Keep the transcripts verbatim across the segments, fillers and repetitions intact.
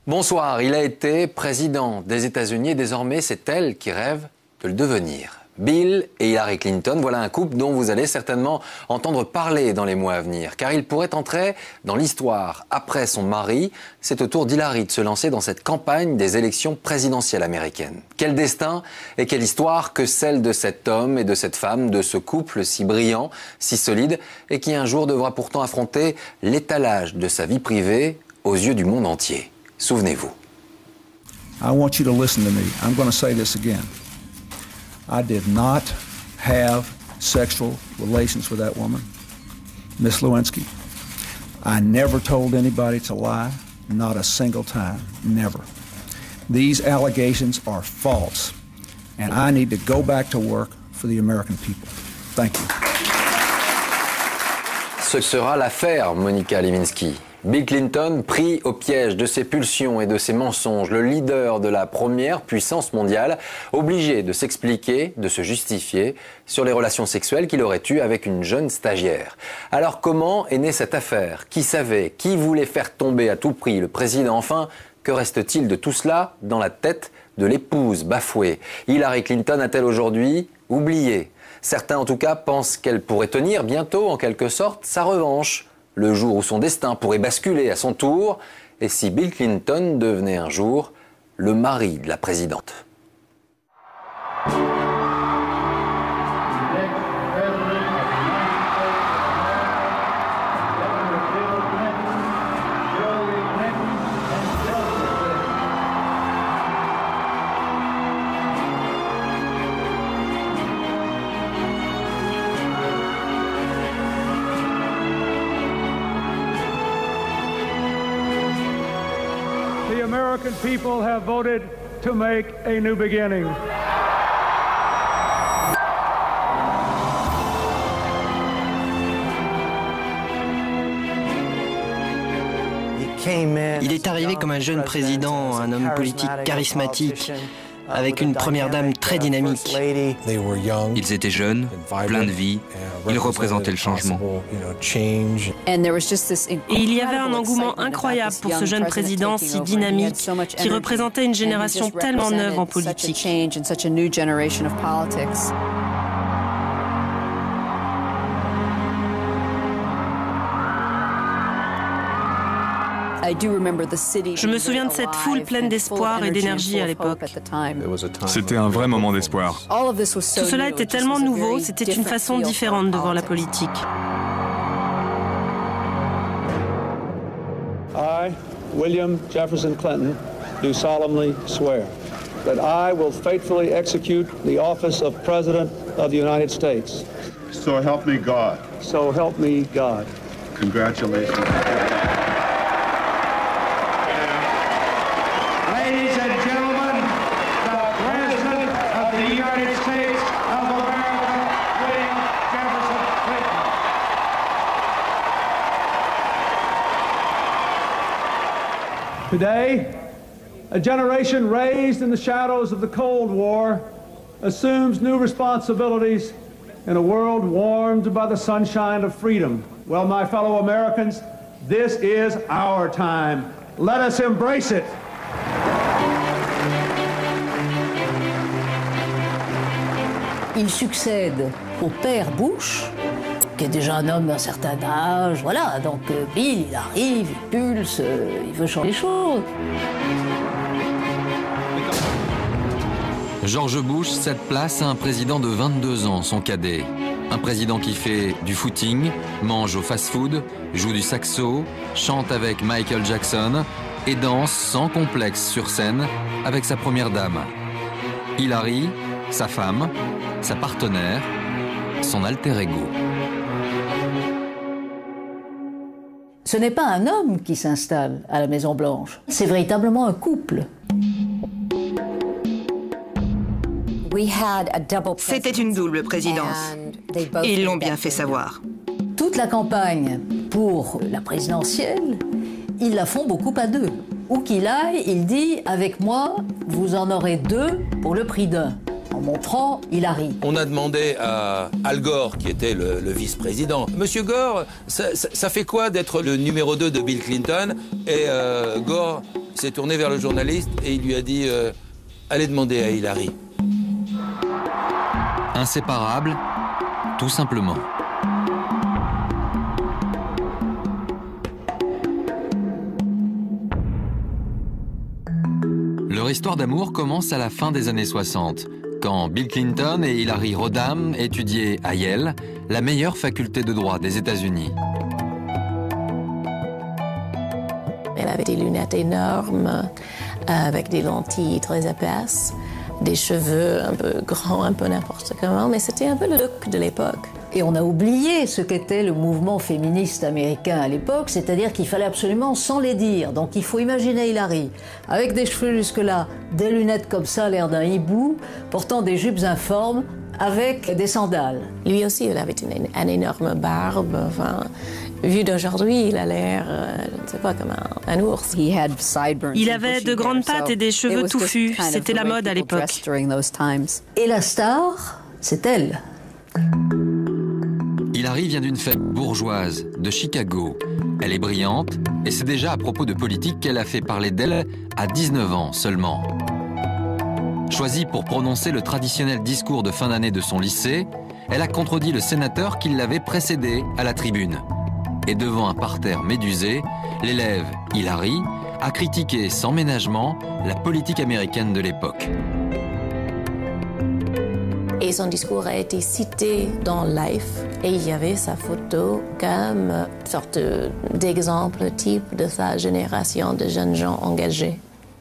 Bonsoir, il a été président des États-Unis et désormais c'est elle qui rêve de le devenir. Bill et Hillary Clinton, voilà un couple dont vous allez certainement entendre parler dans les mois à venir, car il pourrait entrer dans l'histoire. Après son mari, c'est au tour d'Hillary de se lancer dans cette campagne des élections présidentielles américaines. Quel destin et quelle histoire que celle de cet homme et de cette femme, de ce couple si brillant, si solide, et qui un jour devra pourtant affronter l'étalage de sa vie privée aux yeux du monde entier. Souvenez-vous. I want you to listen to me. I'm going to say this again. I did not have sexual relations with that woman, Miss Lewinsky. I never told anybody to lie, not a single time, never. These allegations are false, and I need to go back to work for the American people. Thank you. Ce sera l'affaire Monica Lewinsky. Bill Clinton, pris au piège de ses pulsions et de ses mensonges, le leader de la première puissance mondiale, obligé de s'expliquer, de se justifier sur les relations sexuelles qu'il aurait eues avec une jeune stagiaire. Alors comment est née cette affaire? Qui savait? Qui voulait faire tomber à tout prix le président? Enfin, que reste-t-il de tout cela dans la tête de l'épouse bafouée? Hillary Clinton a-t-elle aujourd'hui oublié? Certains en tout cas pensent qu'elle pourrait tenir bientôt en quelque sorte sa revanche. Le jour où son destin pourrait basculer à son tour, et si Bill Clinton devenait un jour le mari de la présidente. The American people have voted to make a new beginning. Il est arrivé comme un jeune président, un homme politique charismatique, avec une première dame très dynamique. Ils étaient jeunes, pleins de vie, ils représentaient le changement. Et il y avait un engouement incroyable pour ce jeune président si dynamique, qui représentait une génération tellement neuve en politique. Je me souviens de cette foule pleine d'espoir et d'énergie à l'époque. C'était un vrai moment d'espoir. Tout cela était tellement nouveau, c'était une façon différente de voir la politique. I, William Jefferson Clinton, do solemnly swear that I will faithfully execute the office of President of the United States. So help me God. So help me God. Congratulations. Ladies and gentlemen, the President of the United States of America, William Jefferson Clinton. Today, a generation raised in the shadows of the Cold War assumes new responsibilities in a world warmed by the sunshine of freedom. Well, my fellow Americans, this is our time. Let us embrace it. Il succède au père Bush, qui est déjà un homme d'un certain âge. Voilà, donc Bill, il arrive, il pulse, il veut changer les choses. George Bush cède place à un président de vingt-deux ans, son cadet. Un président qui fait du footing, mange au fast-food, joue du saxo, chante avec Michael Jackson et danse sans complexe sur scène avec sa première dame. Hillary, sa femme, sa partenaire, son alter ego. Ce n'est pas un homme qui s'installe à la Maison-Blanche, c'est véritablement un couple. C'était une double présidence. Et ils l'ont bien fait savoir. Toute la campagne pour la présidentielle, ils la font beaucoup à deux. Où qu'il aille, il dit « Avec moi, vous en aurez deux pour le prix d'un ». En montrant Hillary. On a demandé à Al Gore, qui était le, le vice-président, « Monsieur Gore, ça, ça, ça fait quoi d'être le numéro deux de Bill Clinton ?» Et euh, Gore s'est tourné vers le journaliste et il lui a dit euh, « Allez demander à Hillary ». Inséparables, tout simplement. Leur histoire d'amour commence à la fin des années soixante, quand Bill Clinton et Hillary Rodham étudiaient à Yale, la meilleure faculté de droit des États-Unis. Elle avait des lunettes énormes, avec des lentilles très épaisses, des cheveux un peu grands, un peu n'importe comment, mais c'était un peu le look de l'époque. Et on a oublié ce qu'était le mouvement féministe américain à l'époque, c'est-à-dire qu'il fallait absolument s'en les dire. Donc il faut imaginer Hillary, avec des cheveux jusque-là, des lunettes comme ça, l'air d'un hibou, portant des jupes informes, avec des sandales. Lui aussi, il avait une, une énorme barbe. Enfin, vu d'aujourd'hui, il a l'air, euh, je ne sais pas, comme un, un ours. Il avait de grandes pattes et des cheveux touffus. C'était la mode à l'époque. Et la star, c'est elle. Hillary vient d'une famille bourgeoise de Chicago. Elle est brillante et c'est déjà à propos de politique qu'elle a fait parler d'elle à dix-neuf ans seulement. Choisie pour prononcer le traditionnel discours de fin d'année de son lycée, elle a contredit le sénateur qui l'avait précédée à la tribune. Et devant un parterre médusé, l'élève Hillary a critiqué sans ménagement la politique américaine de l'époque. Et son discours a été cité dans Life, et il y avait sa photo comme une sorte d'exemple type de sa génération de jeunes gens engagés.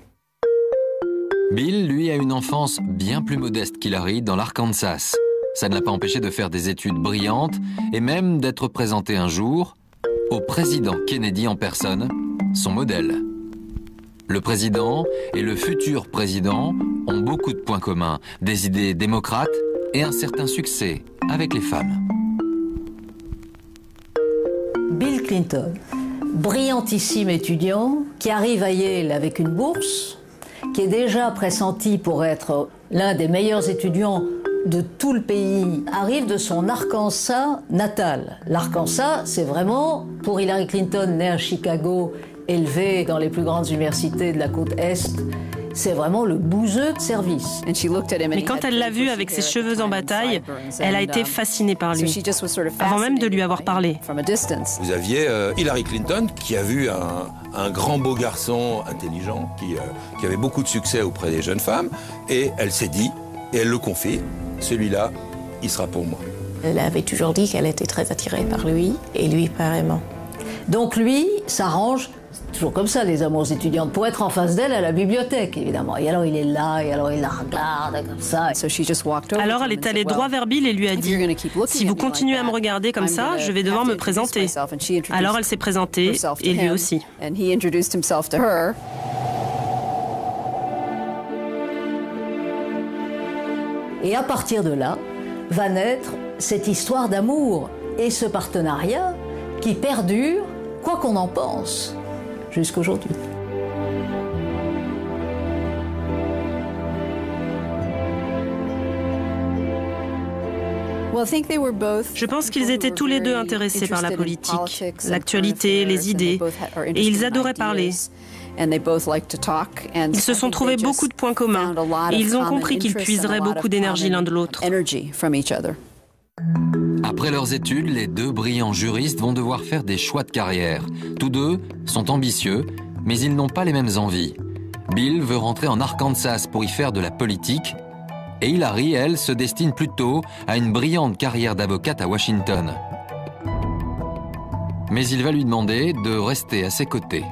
Bill, lui, a une enfance bien plus modeste qu'Hillary dans l'Arkansas. Ça ne l'a pas empêché de faire des études brillantes et même d'être présenté un jour au président Kennedy en personne, son modèle. Le président et le futur président ont beaucoup de points communs, des idées démocrates et un certain succès avec les femmes. Bill Clinton, brillantissime étudiant, qui arrive à Yale avec une bourse, qui est déjà pressenti pour être l'un des meilleurs étudiants de tout le pays, arrive de son Arkansas natal. L'Arkansas, c'est vraiment, pour Hillary Clinton, née à Chicago, élevée dans les plus grandes universités de la côte Est, c'est vraiment le bouseux de service. Mais quand elle l'a vu avec ses cheveux en bataille, elle a été fascinée par lui, avant même de lui avoir parlé. Vous aviez euh, Hillary Clinton qui a vu un, un grand beau garçon intelligent qui, euh, qui avait beaucoup de succès auprès des jeunes femmes et elle s'est dit, et elle le confie, celui-là, il sera pour moi. Elle avait toujours dit qu'elle était très attirée par lui et lui pareillement. Donc lui s'arrange, toujours comme ça les amours étudiantes, pour être en face d'elle à la bibliothèque évidemment. Et alors il est là, et alors il la regarde comme ça. Alors elle est allée droit vers Bill et lui a dit « Si vous continuez à me regarder comme ça, je vais devoir me présenter. » Alors elle s'est présentée, et lui aussi. Et à partir de là, va naître cette histoire d'amour et ce partenariat qui perdure, quoi qu'on en pense, jusqu'aujourd'hui. Je pense qu'ils étaient tous les deux intéressés par la politique, l'actualité, les idées, et ils adoraient parler. Ils se sont trouvés beaucoup de points communs, et ils ont compris qu'ils puiseraient beaucoup d'énergie l'un de l'autre. Après leurs études, les deux brillants juristes vont devoir faire des choix de carrière. Tous deux sont ambitieux, mais ils n'ont pas les mêmes envies. Bill veut rentrer en Arkansas pour y faire de la politique, et Hillary, elle, se destine plutôt à une brillante carrière d'avocate à Washington. Mais il va lui demander de rester à ses côtés.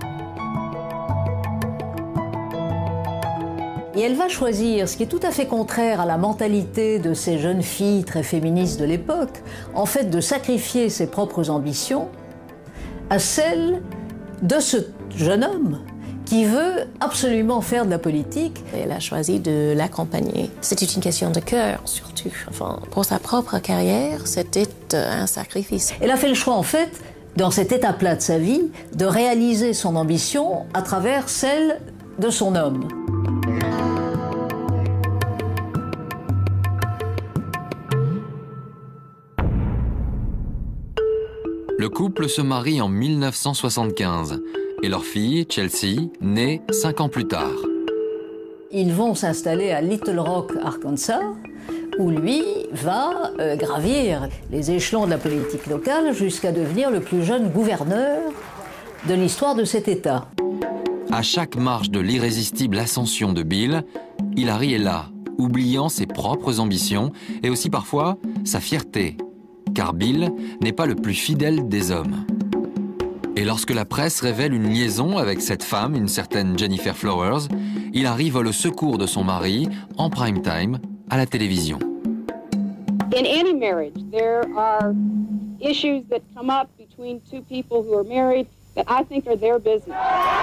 Et elle va choisir, ce qui est tout à fait contraire à la mentalité de ces jeunes filles très féministes de l'époque, en fait de sacrifier ses propres ambitions à celles de ce jeune homme qui veut absolument faire de la politique. Elle a choisi de l'accompagner. C'était une question de cœur, surtout. Enfin, pour sa propre carrière, c'était un sacrifice. Elle a fait le choix, en fait, dans cette étape-là de sa vie, de réaliser son ambition à travers celle de son homme. Le couple se marie en mille neuf cent soixante-quinze. et leur fille, Chelsea, née cinq ans plus tard. Ils vont s'installer à Little Rock, Arkansas, où lui va euh, gravir les échelons de la politique locale jusqu'à devenir le plus jeune gouverneur de l'histoire de cet État. À chaque marche de l'irrésistible ascension de Bill, Hillary est là, oubliant ses propres ambitions et aussi parfois sa fierté, car Bill n'est pas le plus fidèle des hommes. Et lorsque la presse révèle une liaison avec cette femme, une certaine Jennifer Flowers, Hillary vole au secours de son mari en prime time à la télévision. In any marriage, there are issues that come up between two people who are married that I think are their business.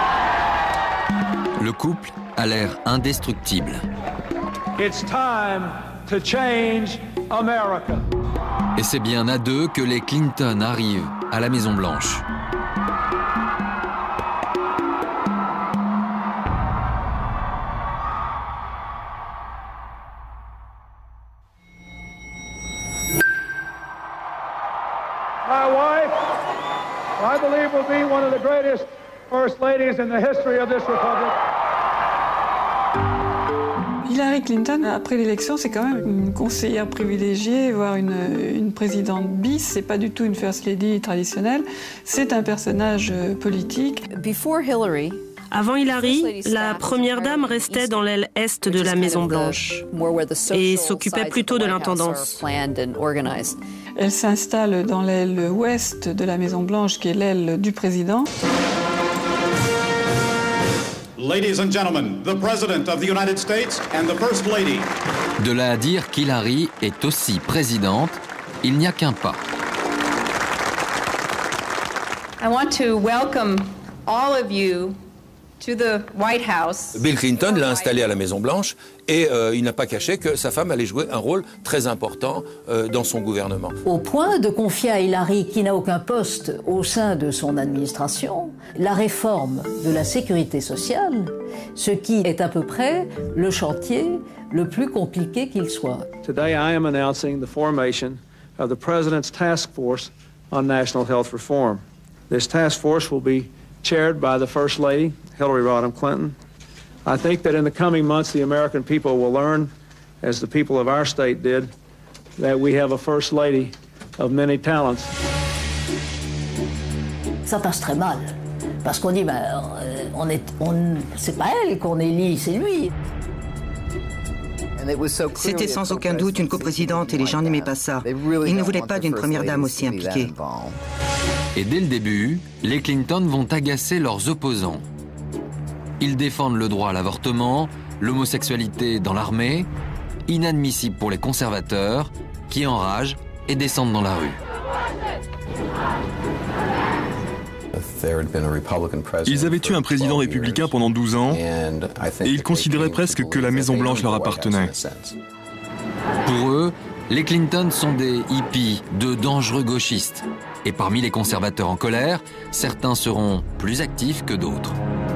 Le couple a l'air indestructible. It's time to change America. Et c'est bien à deux que les Clinton arrivent à la Maison-Blanche. My wife, I believe, will be one of the greatest first ladies in the history of this republic. Hillary Clinton, après l'élection, c'est quand même une conseillère privilégiée, voire une, une présidente bis. C'est pas du tout une first lady traditionnelle. C'est un personnage politique. Before Hillary, Avant Hillary, la première dame restait dans l'aile est de la Maison-Blanche et s'occupait plutôt de l'intendance. Elle s'installe dans l'aile ouest de la Maison-Blanche, qui est l'aile du président. Ladies and gentlemen, the President of the United States and the First Lady. De là à dire qu'Hillary est aussi présidente, il n'y a qu'un pas. I want to welcome all of you to the White House. Bill Clinton l'a installé à la Maison-Blanche et euh, il n'a pas caché que sa femme allait jouer un rôle très important euh, dans son gouvernement. Au point de confier à Hillary, qui n'a aucun poste au sein de son administration, la réforme de la sécurité sociale, ce qui est à peu près le chantier le plus compliqué qu'il soit. Today I am announcing the formation of the President's Task Force on National Health Reform. This task force will be chaired by the First Lady, Hillary Rodham Clinton. I think that in the coming months, the American people will learn, as the people of our state did, that we have a First Lady of many talents. Ça passe très mal, parce qu'on dit, ben, on est, on, c'est pas elle qu'on élit, c'est lui. C'était sans aucun doute une coprésidente et les gens n'aimaient pas ça. Ils ne voulaient pas d'une première dame aussi impliquée. Et dès le début, les Clinton vont agacer leurs opposants. Ils défendent le droit à l'avortement, l'homosexualité dans l'armée, inadmissible pour les conservateurs, qui enragent et descendent dans la rue. Ils avaient eu un président républicain pendant douze ans et ils considéraient presque que la Maison-Blanche leur appartenait. Pour eux, les Clinton sont des hippies, de dangereux gauchistes. Et parmi les conservateurs en colère, certains seront plus actifs que d'autres.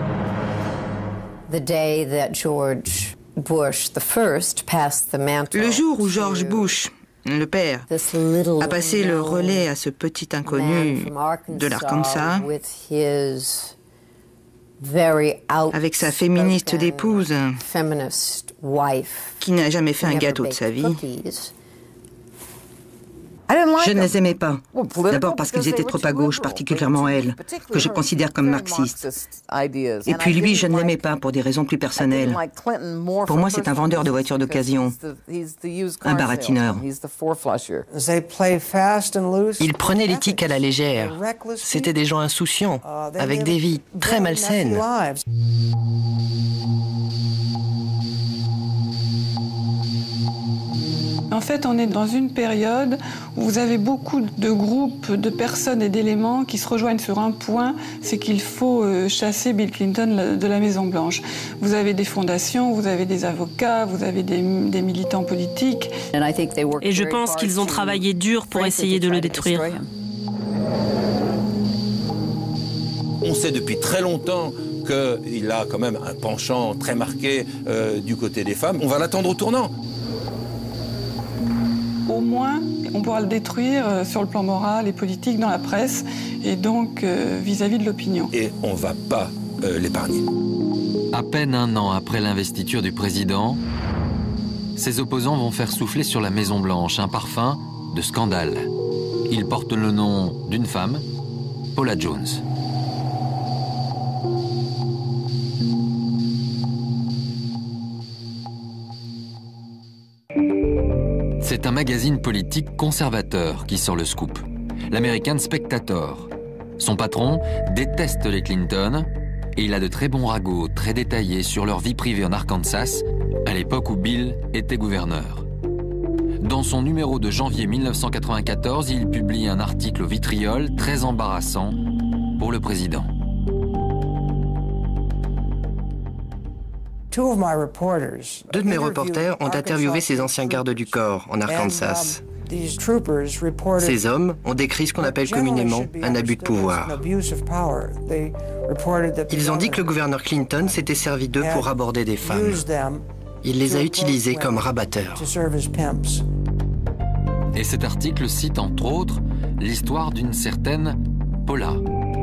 Le jour où George Bush, le père, a passé le relais à ce petit inconnu de l'Arkansas, avec sa féministe d'épouse, qui n'a jamais fait un gâteau de sa vie, je ne les aimais pas. D'abord parce qu'ils étaient trop à gauche, particulièrement elle, que je considère comme marxiste. Et puis lui, je ne l'aimais pas pour des raisons plus personnelles. Pour moi, c'est un vendeur de voitures d'occasion, un baratineur. Ils prenaient l'éthique à la légère. C'était des gens insouciants, avec des vies très malsaines. En fait, on est dans une période où vous avez beaucoup de groupes, de personnes et d'éléments qui se rejoignent sur un point, c'est qu'il faut chasser Bill Clinton de la Maison-Blanche. Vous avez des fondations, vous avez des avocats, vous avez des, des militants politiques. Et je pense qu'ils ont travaillé dur pour essayer de le détruire. On sait depuis très longtemps qu'il a quand même un penchant très marqué euh, du côté des femmes. On va l'attendre au tournant. Au moins on pourra le détruire sur le plan moral et politique dans la presse et donc euh, vis-à-vis de l'opinion. Et on ne va pas euh, l'épargner. À peine un an après l'investiture du président, ses opposants vont faire souffler sur la Maison-Blanche un parfum de scandale. Il porte le nom d'une femme, Paula Jones. C'est un magazine politique conservateur qui sort le scoop, l'American Spectator. Son patron déteste les Clinton et il a de très bons ragots très détaillés sur leur vie privée en Arkansas, à l'époque où Bill était gouverneur. Dans son numéro de janvier mille neuf cent quatre-vingt-quatorze, il publie un article au vitriol très embarrassant pour le président. Deux de mes reporters ont interviewé ces anciens gardes du corps en Arkansas. Ces hommes ont décrit ce qu'on appelle communément un abus de pouvoir. Ils ont dit que le gouverneur Clinton s'était servi d'eux pour aborder des femmes. Il les a utilisés comme rabatteurs. Et cet article cite entre autres l'histoire d'une certaine Paula.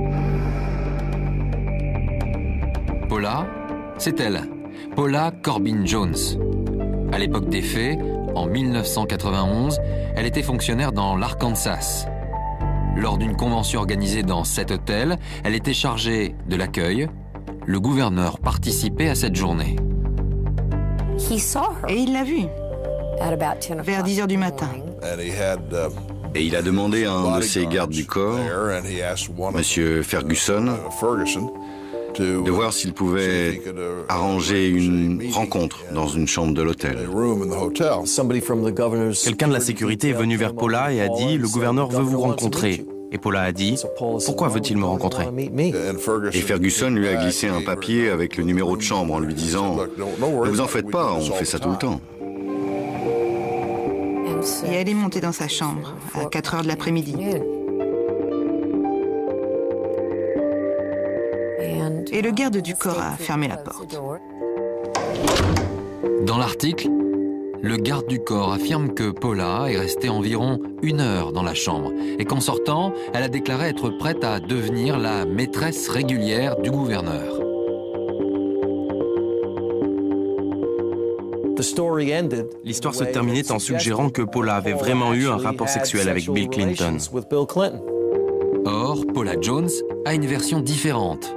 Paula, c'est elle, Paula Corbin Jones. À l'époque des faits, en mille neuf cent quatre-vingt-onze, elle était fonctionnaire dans l'Arkansas. Lors d'une convention organisée dans cet hôtel, elle était chargée de l'accueil. Le gouverneur participait à cette journée. Et il l'a vue, vers dix heures du matin. Et il a demandé à un de ses gardes du corps, M. Ferguson, de voir s'il pouvait arranger une rencontre dans une chambre de l'hôtel. Quelqu'un de la sécurité est venu vers Paula et a dit « Le gouverneur veut vous rencontrer ». Et Paula a dit « Pourquoi veut-il me rencontrer ?» Et Ferguson lui a glissé un papier avec le numéro de chambre en lui disant « Ne vous en faites pas, on fait ça tout le temps ». Et elle est montée dans sa chambre à quatre heures de l'après-midi. Et le garde du corps a fermé la porte. Dans l'article, le garde du corps affirme que Paula est restée environ une heure dans la chambre et qu'en sortant, elle a déclaré être prête à devenir la maîtresse régulière du gouverneur. L'histoire se terminait en suggérant que Paula avait vraiment eu un rapport sexuel avec Bill Clinton. Or, Paula Jones a une version différente.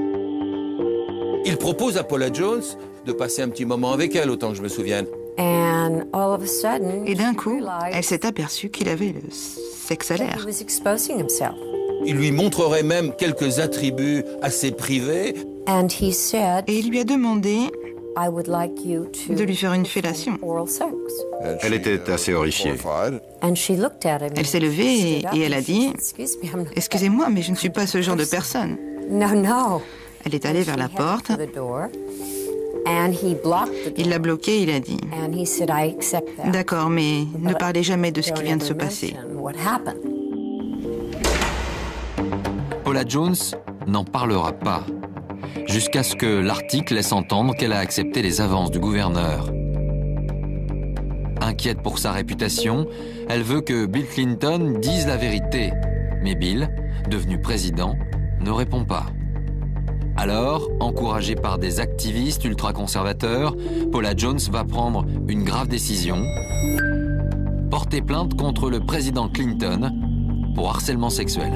Il propose à Paula Jones de passer un petit moment avec elle, autant que je me souvienne. Et d'un coup, elle s'est aperçue qu'il avait le sexe à l'air. Il lui montrerait même quelques attributs assez privés. Et il lui a demandé de lui faire une fellation. Elle était assez horrifiée. Elle s'est levée et, et elle a dit « Excusez-moi, mais je ne suis pas ce genre de personne. » Elle est allée vers la porte. Il l'a bloquée et il a dit « D'accord, mais ne parlez jamais de ce qui vient de se passer. » Paula Jones n'en parlera pas, jusqu'à ce que l'article laisse entendre qu'elle a accepté les avances du gouverneur. Inquiète pour sa réputation, elle veut que Bill Clinton dise la vérité. Mais Bill, devenu président, ne répond pas. Alors, encouragée par des activistes ultra-conservateurs, Paula Jones va prendre une grave décision, porter plainte contre le président Clinton pour harcèlement sexuel.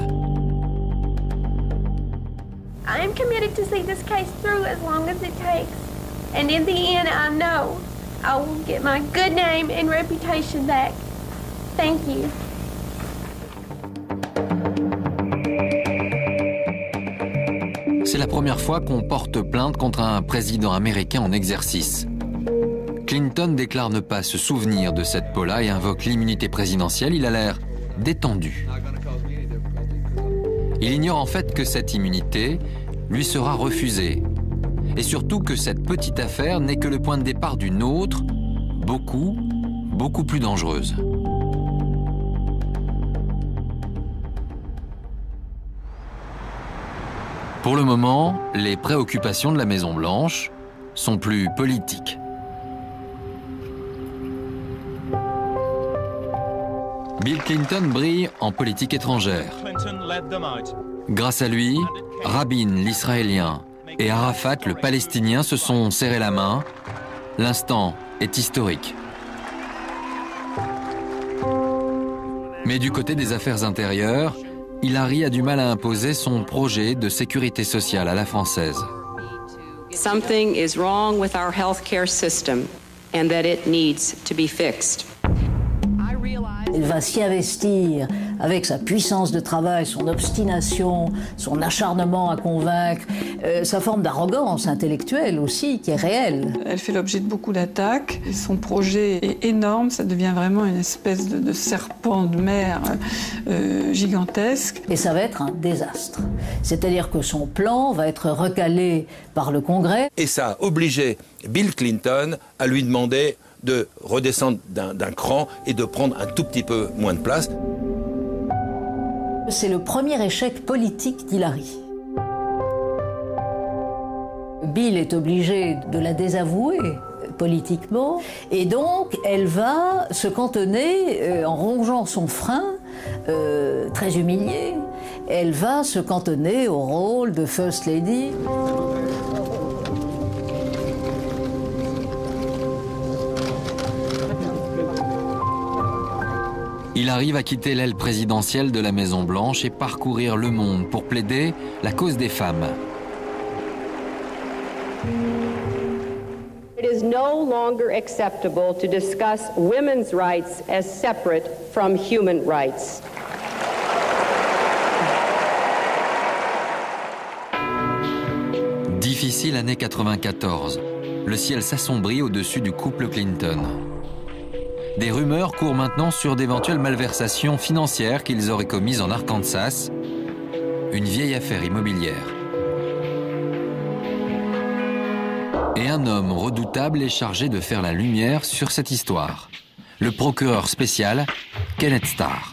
I am committed to see this case through as long as it takes. And in the end, I know I will get my good name and reputation back. Thank you. C'est la première fois qu'on porte plainte contre un président américain en exercice. Clinton déclare ne pas se souvenir de cette Paula et invoque l'immunité présidentielle. Il a l'air détendu. Il ignore en fait que cette immunité lui sera refusée. Et surtout que cette petite affaire n'est que le point de départ d'une autre, beaucoup, beaucoup plus dangereuse. Pour le moment, les préoccupations de la Maison-Blanche sont plus politiques. Bill Clinton brille en politique étrangère. Grâce à lui, Rabin, l'Israélien, et Arafat, le Palestinien, se sont serrés la main. L'instant est historique. Mais du côté des affaires intérieures, Hillary a du mal à imposer son projet de sécurité sociale à la française. Something is wrong with our healthcare system and that it needs to be fixed. Elle va s'y investir avec sa puissance de travail, son obstination, son acharnement à convaincre, euh, sa forme d'arrogance intellectuelle aussi, qui est réelle. Elle fait l'objet de beaucoup d'attaques. Son projet est énorme, ça devient vraiment une espèce de, de serpent de mer euh, gigantesque. Et ça va être un désastre. C'est-à-dire que son plan va être recalé par le Congrès. Et ça a obligé Bill Clinton à lui demander de redescendre d'un d'un cran et de prendre un tout petit peu moins de place. C'est le premier échec politique d'Hillary. Bill est obligé de la désavouer politiquement et donc elle va se cantonner, euh, en rongeant son frein, euh, très humiliée, elle va se cantonner au rôle de First Lady. Il arrive à quitter l'aile présidentielle de la Maison-Blanche et parcourir le monde pour plaider la cause des femmes. It is no longer acceptable to discuss women's rights as separate from human rights. Difficile année quatre-vingt-quatorze. Le ciel s'assombrit au-dessus du couple Clinton. Des rumeurs courent maintenant sur d'éventuelles malversations financières qu'ils auraient commises en Arkansas, une vieille affaire immobilière. Et un homme redoutable est chargé de faire la lumière sur cette histoire, le procureur spécial Kenneth Starr.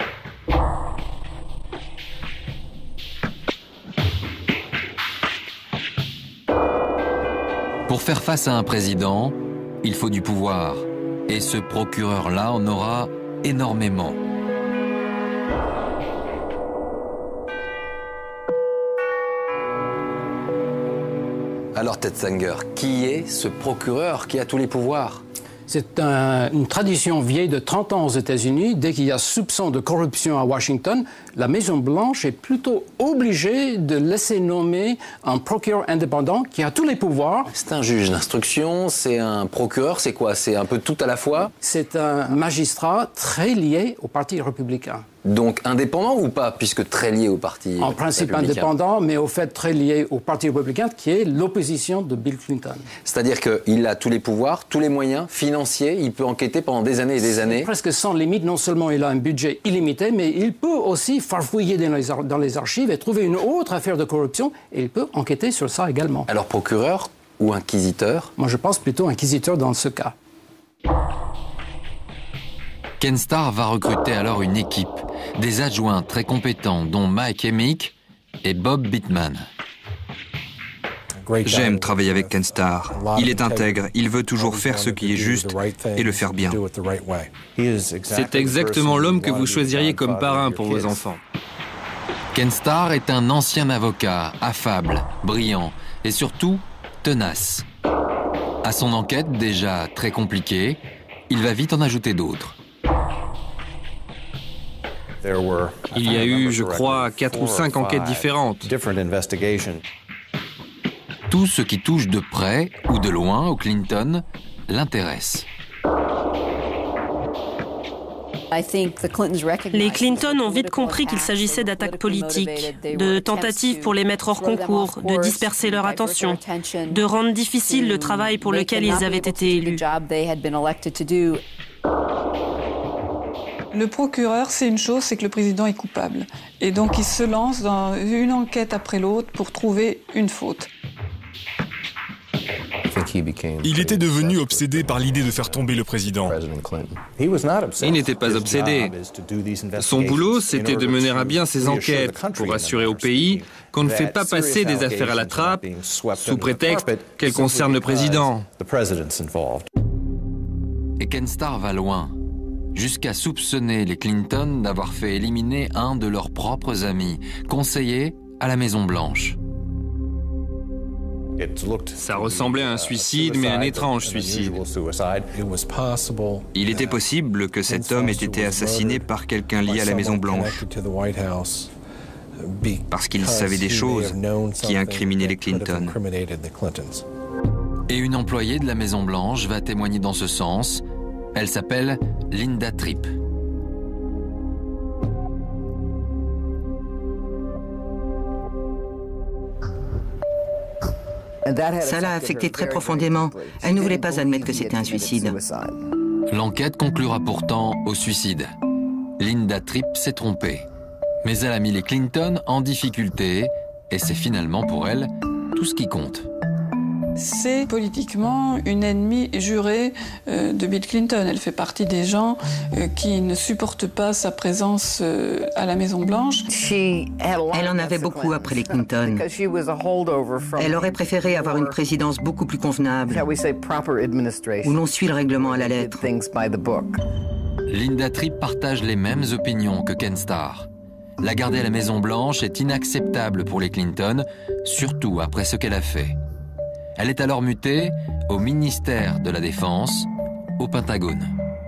Pour faire face à un président, il faut du pouvoir. Et ce procureur-là en aura énormément. Alors Ted Sanger, qui est ce procureur qui a tous les pouvoirs? C'est un, une tradition vieille de trente ans aux États-Unis. Dès qu'il y a soupçon de corruption à Washington, la Maison-Blanche est plutôt obligée de laisser nommer un procureur indépendant qui a tous les pouvoirs. C'est un juge d'instruction, c'est un procureur, c'est quoi? C'est un peu tout à la fois? C'est un magistrat très lié au Parti républicain. Donc indépendant ou pas, puisque très lié au Parti En principe indépendant, mais au fait très lié au Parti républicain, qui est l'opposition de Bill Clinton. C'est-à-dire qu'il a tous les pouvoirs, tous les moyens financiers, il peut enquêter pendant des années et des années. Presque sans limite, non seulement il a un budget illimité, mais il peut aussi farfouiller dans les, ar- dans les archives et trouver une autre affaire de corruption, et il peut enquêter sur ça également. Alors procureur ou inquisiteur? Moi je pense plutôt inquisiteur dans ce cas. Ken Starr va recruter alors une équipe, des adjoints très compétents, dont Mike Emick et Bob Bittman. J'aime travailler avec Ken Starr. Il est intègre, il veut toujours faire ce qui est juste et le faire bien. C'est exactement l'homme que vous choisiriez comme parrain pour vos enfants. Ken Starr est un ancien avocat, affable, brillant et surtout tenace. À son enquête déjà très compliquée, il va vite en ajouter d'autres. Il y a eu, je crois, quatre ou cinq enquêtes différentes. Tout ce qui touche de près ou de loin au Clinton l'intéresse. Les Clinton ont vite compris qu'il s'agissait d'attaques politiques, de tentatives pour les mettre hors concours, de disperser leur attention, de rendre difficile le travail pour lequel ils avaient été élus. Le procureur, c'est une chose, c'est que le président est coupable. Et donc il se lance dans une enquête après l'autre pour trouver une faute. Il était devenu obsédé par l'idée de faire tomber le président. Il n'était pas obsédé. Son boulot, c'était de mener à bien ses enquêtes pour assurer au pays qu'on ne fait pas passer des affaires à la trappe sous prétexte qu'elles concernent le président. Et Ken Starr va loin. jusqu'à soupçonner les Clinton d'avoir fait éliminer un de leurs propres amis, conseiller à la Maison-Blanche. Ça ressemblait à un suicide, mais un étrange suicide. Il était possible que cet homme ait été assassiné par quelqu'un lié à la Maison-Blanche, parce qu'il savait des choses qui incriminaient les Clinton. Et une employée de la Maison-Blanche va témoigner dans ce sens. Elle s'appelle Linda Tripp. Ça l'a affectée très profondément. Elle ne voulait pas admettre que c'était un suicide. L'enquête conclura pourtant au suicide. Linda Tripp s'est trompée. Mais elle a mis les Clinton en difficulté et c'est finalement pour elle tout ce qui compte. C'est politiquement une ennemie jurée euh, de Bill Clinton. Elle fait partie des gens euh, qui ne supportent pas sa présence euh, à la Maison-Blanche. Elle en avait beaucoup après les Clinton. Elle aurait préféré avoir une présidence beaucoup plus convenable, où l'on suit le règlement à la lettre. Linda Tripp partage les mêmes opinions que Ken Starr. La garder à la Maison-Blanche est inacceptable pour les Clinton, surtout après ce qu'elle a fait. Elle est alors mutée au ministère de la Défense, au Pentagone.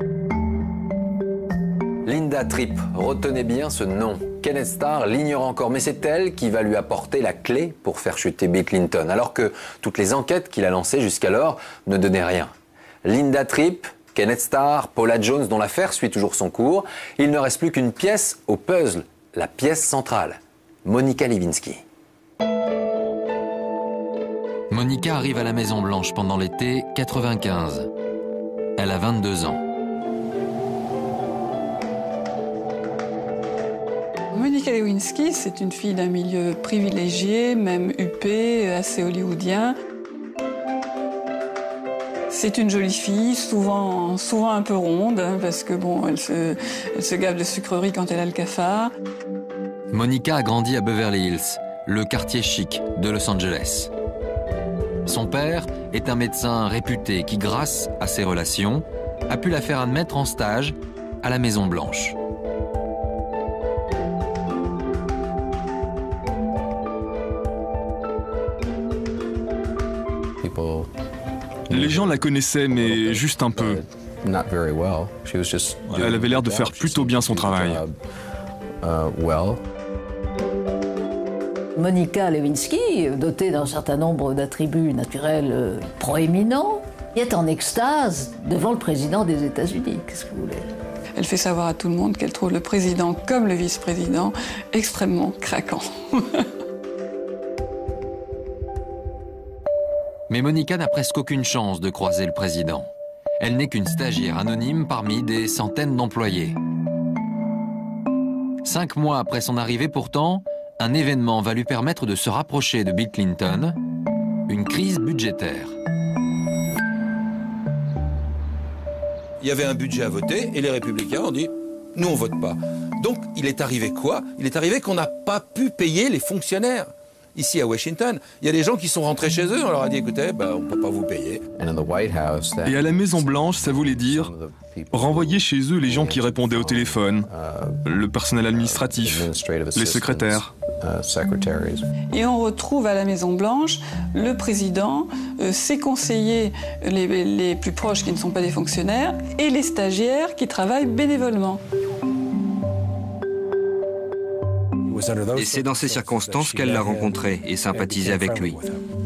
Linda Tripp, retenez bien ce nom. Kenneth Starr l'ignore encore, mais c'est elle qui va lui apporter la clé pour faire chuter Bill Clinton, alors que toutes les enquêtes qu'il a lancées jusqu'alors ne donnaient rien. Linda Tripp, Kenneth Starr, Paula Jones, dont l'affaire suit toujours son cours, il ne reste plus qu'une pièce au puzzle, la pièce centrale, Monica Lewinsky. Monica arrive à la Maison-Blanche pendant l'été quatre-vingt-quinze. Elle a vingt-deux ans. Monica Lewinsky, c'est une fille d'un milieu privilégié, même huppé, assez hollywoodien. C'est une jolie fille, souvent, souvent un peu ronde, hein, parce que bon, elle se, elle se gave de sucreries quand elle a le cafard. Monica a grandi à Beverly Hills, le quartier chic de Los Angeles. Son père est un médecin réputé qui, grâce à ses relations, a pu la faire admettre en stage à la Maison-Blanche. Les gens la connaissaient, mais juste un peu. Elle avait l'air de faire plutôt bien son travail. Monica Lewinsky, dotée d'un certain nombre d'attributs naturels euh, proéminents, est en extase devant le président des États-Unis. Qu'est-ce que vous voulez? Elle fait savoir à tout le monde qu'elle trouve le président comme le vice-président extrêmement craquant. Mais Monica n'a presque aucune chance de croiser le président. Elle n'est qu'une stagiaire anonyme parmi des centaines d'employés. Cinq mois après son arrivée pourtant, un événement va lui permettre de se rapprocher de Bill Clinton, une crise budgétaire. Il y avait un budget à voter et les républicains ont dit « nous on vote pas ». Donc il est arrivé quoi? Il est arrivé qu'on n'a pas pu payer les fonctionnaires. Ici à Washington, il y a des gens qui sont rentrés chez eux, on leur a dit écoutez, ben, on ne peut pas vous payer. Et à la Maison-Blanche, ça voulait dire renvoyer chez eux les gens qui répondaient au téléphone, le personnel administratif, les secrétaires. Et on retrouve à la Maison-Blanche le président, euh, ses conseillers les, les plus proches qui ne sont pas des fonctionnaires et les stagiaires qui travaillent bénévolement. Et c'est dans ces circonstances qu'elle l'a rencontré et sympathisé avec lui.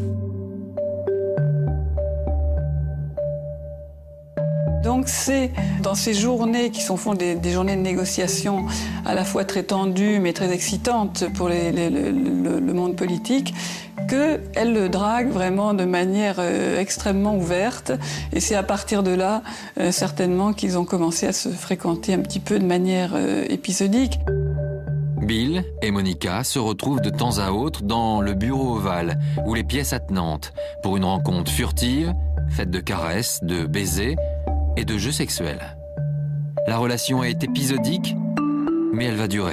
Donc c'est dans ces journées qui sont font des, des journées de négociation à la fois très tendues mais très excitantes pour les, les, le, le, le monde politique qu'elle le drague vraiment de manière euh, extrêmement ouverte. Et c'est à partir de là, euh, certainement, qu'ils ont commencé à se fréquenter un petit peu de manière euh, épisodique. Bill et Monica se retrouvent de temps à autre dans le bureau ovale ou les pièces attenantes pour une rencontre furtive, faite de caresses, de baisers et de jeux sexuels. La relation est épisodique, mais elle va durer.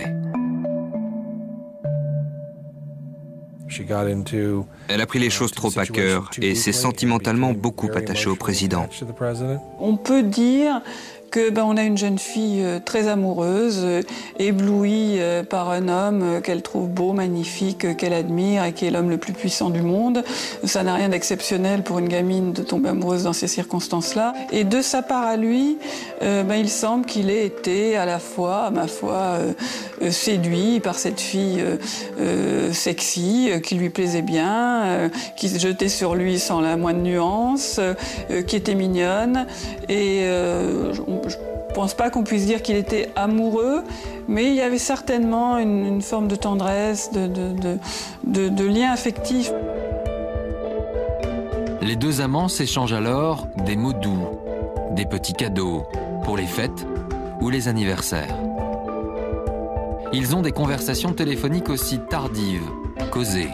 Elle a pris les choses trop à cœur et s'est sentimentalement beaucoup attachée au président. On peut dire que ben, on a une jeune fille euh, très amoureuse, euh, éblouie euh, par un homme euh, qu'elle trouve beau, magnifique, euh, qu'elle admire et qui est l'homme le plus puissant du monde. Ça n'a rien d'exceptionnel pour une gamine de tomber amoureuse dans ces circonstances-là. Et de sa part à lui, euh, ben, il semble qu'il ait été à la fois, à ma foi, euh, euh, séduit par cette fille euh, euh, sexy, euh, qui lui plaisait bien, euh, qui se jetait sur lui sans la moindre nuance, euh, qui était mignonne. Et euh, je ne pense pas qu'on puisse dire qu'il était amoureux, mais il y avait certainement une, une forme de tendresse, de, de, de, de, de lien affectif. Les deux amants s'échangent alors des mots doux, des petits cadeaux pour les fêtes ou les anniversaires. Ils ont des conversations téléphoniques aussi tardives qu'osées.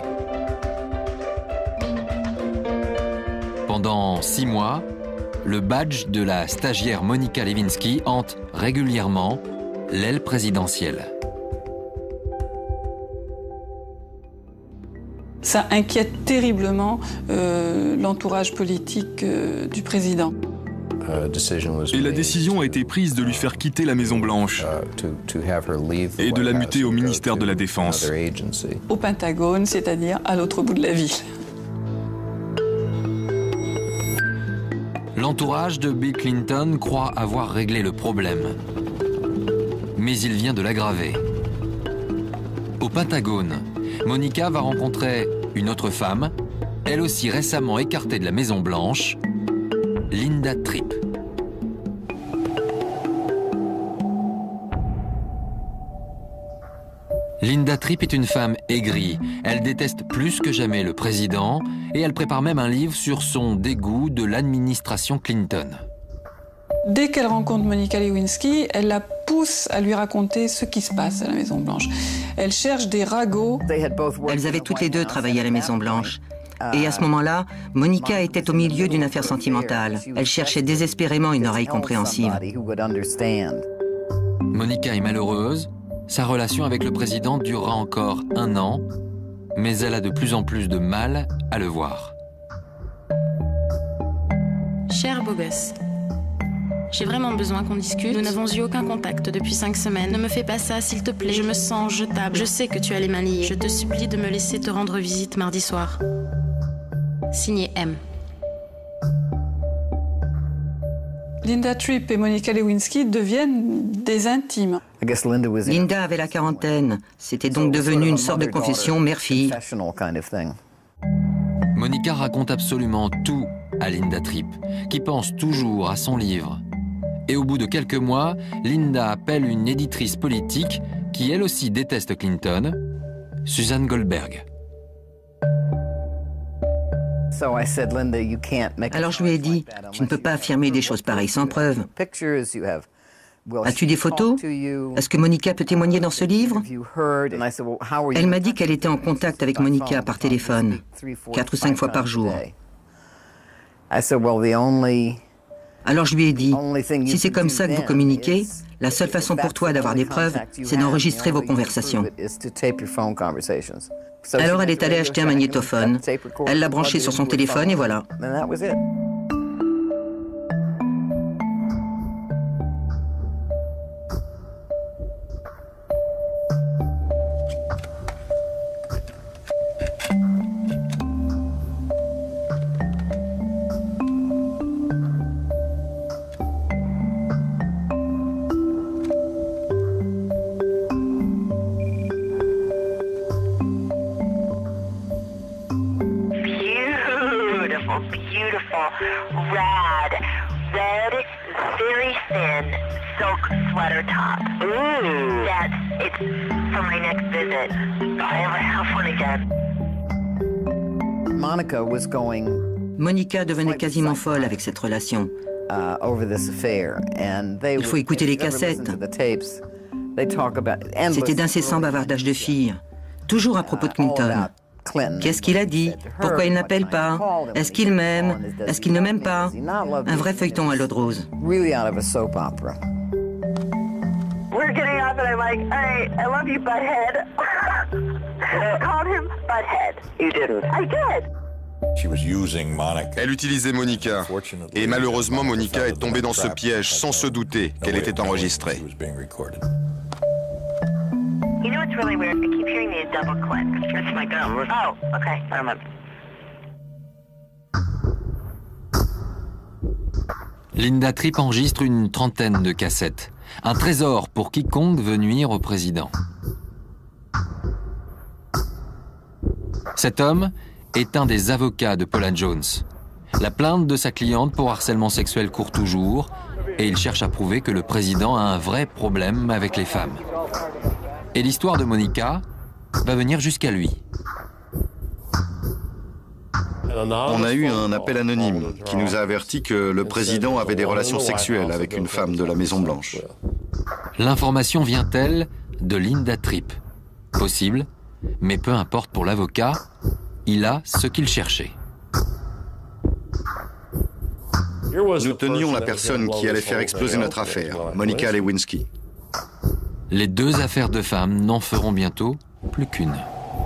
Pendant six mois, le badge de la stagiaire Monica Lewinsky hante régulièrement l'aile présidentielle. Ça inquiète terriblement euh, l'entourage politique euh, du président. Et la décision a été prise de lui faire quitter la Maison-Blanche et de la muter au ministère de la Défense. Au Pentagone, c'est-à-dire à l'autre bout de la ville. L'entourage de Bill Clinton croit avoir réglé le problème. Mais il vient de l'aggraver. Au Pentagone, Monica va rencontrer une autre femme, elle aussi récemment écartée de la Maison-Blanche, Linda Tripp. Linda Tripp est une femme aigrie. Elle déteste plus que jamais le président et elle prépare même un livre sur son dégoût de l'administration Clinton. Dès qu'elle rencontre Monica Lewinsky, elle la pousse à lui raconter ce qui se passe à la Maison-Blanche. Elle cherche des ragots. Elles avaient toutes les deux travaillé à la Maison-Blanche. Et à ce moment-là, Monica était au milieu d'une affaire sentimentale. Elle cherchait désespérément une oreille compréhensive. Monica est malheureuse. Sa relation avec le président durera encore un an, mais elle a de plus en plus de mal à le voir. Cher beau gosse, j'ai vraiment besoin qu'on discute. Nous n'avons eu aucun contact depuis cinq semaines. Ne me fais pas ça, s'il te plaît. Je me sens jetable. Je sais que tu as les mains liées. Je te supplie de me laisser te rendre visite mardi soir. Signé M. Linda Tripp et Monica Lewinsky deviennent des intimes. Linda avait la quarantaine. C'était donc devenu une sorte de confession mère-fille. Monica raconte absolument tout à Linda Tripp, qui pense toujours à son livre. Et au bout de quelques mois, Linda appelle une éditrice politique qui elle aussi déteste Clinton, Suzanne Goldberg. Alors je lui ai dit, tu ne peux pas affirmer des choses pareilles sans preuve. As-tu des photos? Est-ce que Monica peut témoigner dans ce livre? Elle m'a dit qu'elle était en contact avec Monica par téléphone, quatre ou cinq fois par jour. Alors je lui ai dit, si c'est comme ça que vous communiquez, la seule façon pour toi d'avoir des preuves, c'est d'enregistrer vos conversations. Alors elle est allée acheter un magnétophone, elle l'a branché sur son téléphone et voilà. Rad, red, very thin, silk sweater top. Ooh. That's, it's for my next visit. If I ever have one again. Monica was going... Monica devenait quasiment folle avec cette relation. Il faut écouter les cassettes. C'était d'incessants bavardages de filles, toujours à propos de Clinton. Qu'est-ce qu'il a dit? Pourquoi il n'appelle pas? Est-ce qu'il m'aime? Est-ce qu'il ne m'aime pas? Un vrai feuilleton à l'eau de rose. We're getting off and I'm like, hey, I love you, butthead. I called him butthead. You didn't. I did. Elle utilisait Monica. Et malheureusement, Monica est tombée dans ce piège sans se douter qu'elle était enregistrée. You know what's really weird? I keep hearing these double clicks. It's my gum. Oh, okay. I remember. Linda Tripp enregistre une trentaine de cassettes. Un trésor pour quiconque veut nuire au président. Cet homme est un des avocats de Paula Jones. La plainte de sa cliente pour harcèlement sexuel court toujours et il cherche à prouver que le président a un vrai problème avec les femmes. Et l'histoire de Monica va venir jusqu'à lui. On a eu un appel anonyme qui nous a averti que le président avait des relations sexuelles avec une femme de la Maison-Blanche. L'information vient-elle de Linda Tripp? Possible, mais peu importe pour l'avocat, il a ce qu'il cherchait. Nous tenions la personne qui allait faire exploser notre affaire, Monica Lewinsky. Les deux affaires de femmes n'en feront bientôt plus qu'une.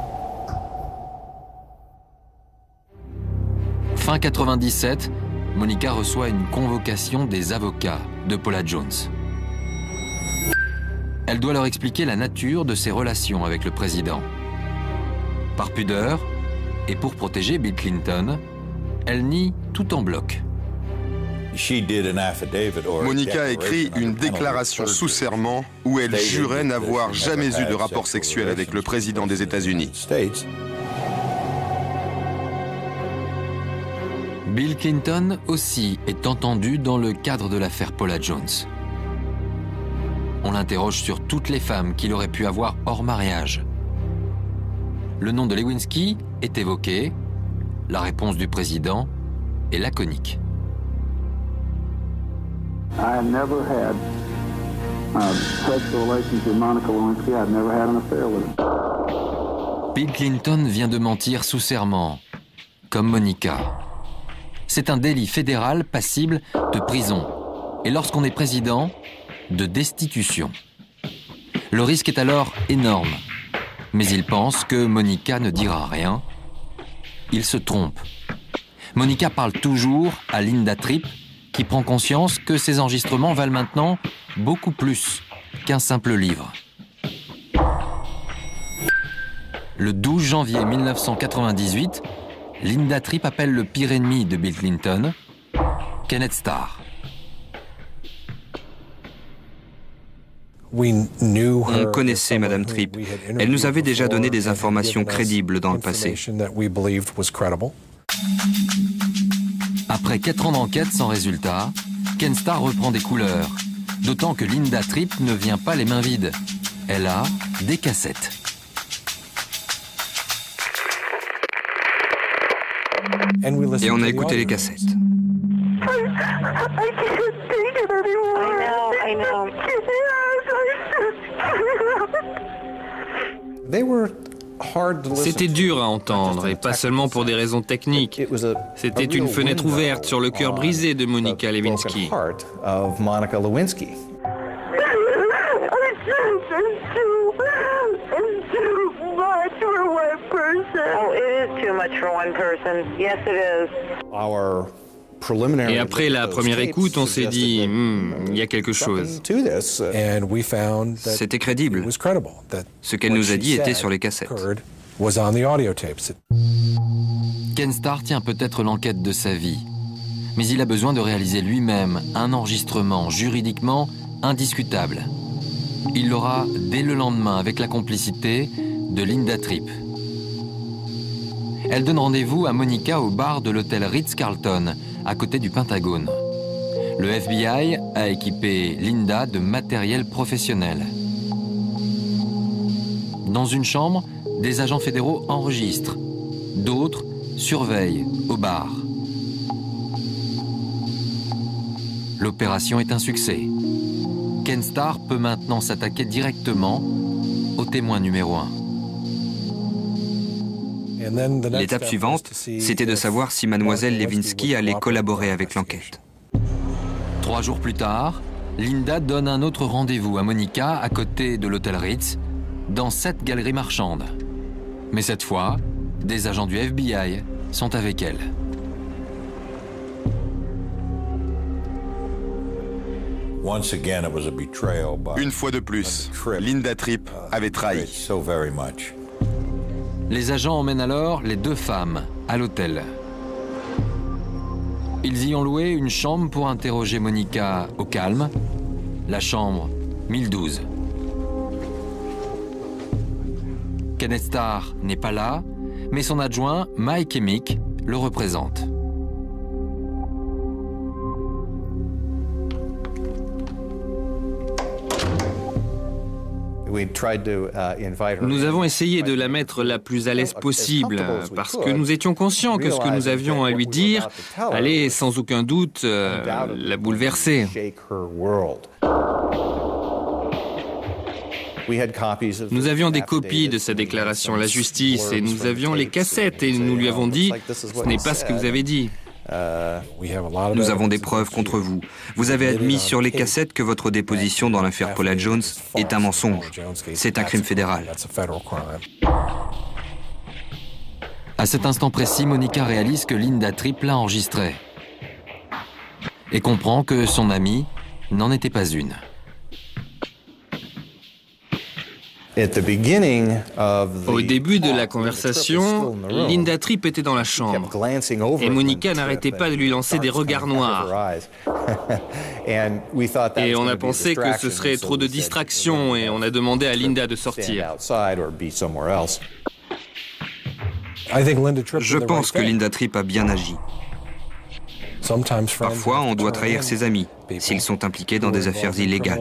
Fin quatre-vingt-dix-sept, Monica reçoit une convocation des avocats de Paula Jones. Elle doit leur expliquer la nature de ses relations avec le président. Par pudeur, et pour protéger Bill Clinton, elle nie tout en bloc. Monica a écrit une déclaration sous serment où elle jurait n'avoir jamais eu de rapport sexuel avec le président des États-Unis. Bill Clinton aussi est entendu dans le cadre de l'affaire Paula Jones. On l'interroge sur toutes les femmes qu'il aurait pu avoir hors mariage. Le nom de Lewinsky est évoqué, la réponse du président est laconique. I have never had uh, sexual relations with Monica Lewinsky. I've never had an affair with her. Bill Clinton vient de mentir sous serment, comme Monica. C'est un délit fédéral passible de prison. Et lorsqu'on est président, de destitution. Le risque est alors énorme. Mais il pense que Monica ne dira rien. Il se trompe. Monica parle toujours à Linda Tripp, qui prend conscience que ses enregistrements valent maintenant beaucoup plus qu'un simple livre. Le douze janvier mille neuf cent quatre-vingt-dix-huit, Linda Tripp appelle le pire ennemi de Bill Clinton, Kenneth Starr. On connaissait Madame Tripp. Elle nous avait déjà donné des informations crédibles dans le passé. Après quatre ans d'enquête sans résultat, Ken Starr reprend des couleurs. D'autant que Linda Tripp ne vient pas les mains vides. Elle a des cassettes. Et on a écouté les cassettes. C'était dur à entendre, et pas seulement pour des raisons techniques. C'était une fenêtre ouverte sur le cœur brisé de Monica Lewinsky. Et après la première écoute, on s'est dit, hmm, il y a quelque chose. C'était crédible. Ce qu'elle nous a dit était sur les cassettes. Ken Starr tient peut-être l'enquête de sa vie, mais il a besoin de réaliser lui-même un enregistrement juridiquement indiscutable. Il l'aura dès le lendemain avec la complicité de Linda Tripp. Elle donne rendez-vous à Monica au bar de l'hôtel Ritz-Carlton, à côté du Pentagone. Le F B I a équipé Linda de matériel professionnel. Dans une chambre, des agents fédéraux enregistrent. D'autres surveillent au bar. L'opération est un succès. Ken Starr peut maintenant s'attaquer directement au témoin numéro un. L'étape suivante, c'était de savoir si mademoiselle Lewinsky allait collaborer avec l'enquête. Trois jours plus tard, Linda donne un autre rendez-vous à Monica à côté de l'hôtel Ritz, dans cette galerie marchande. Mais cette fois, des agents du F B I sont avec elle. Une fois de plus, Linda Tripp avait trahi. Les agents emmènent alors les deux femmes à l'hôtel. Ils y ont loué une chambre pour interroger Monica au calme, la chambre mille douze. Kenneth Starr n'est pas là, mais son adjoint, Mike Emick, le représente. Nous avons essayé de la mettre la plus à l'aise possible, parce que nous étions conscients que ce que nous avions à lui dire allait sans aucun doute euh, la bouleverser. Nous avions des copies de sa déclaration à la justice et nous avions les cassettes et nous lui avons dit « ce n'est pas ce que vous avez dit ». Nous avons des preuves contre vous. Vous avez admis sur les cassettes que votre déposition dans l'affaire Paula Jones est un mensonge. C'est un crime fédéral. À cet instant précis, Monica réalise que Linda Tripp l'a enregistrée et comprend que son amie n'en était pas une. Au début de la conversation, Linda Tripp était dans la chambre et Monica n'arrêtait pas de lui lancer des regards noirs. Et on a pensé que ce serait trop de distractions et on a demandé à Linda de sortir. Je pense que Linda Tripp a bien agi. Parfois, on doit trahir ses amis s'ils sont impliqués dans des affaires illégales.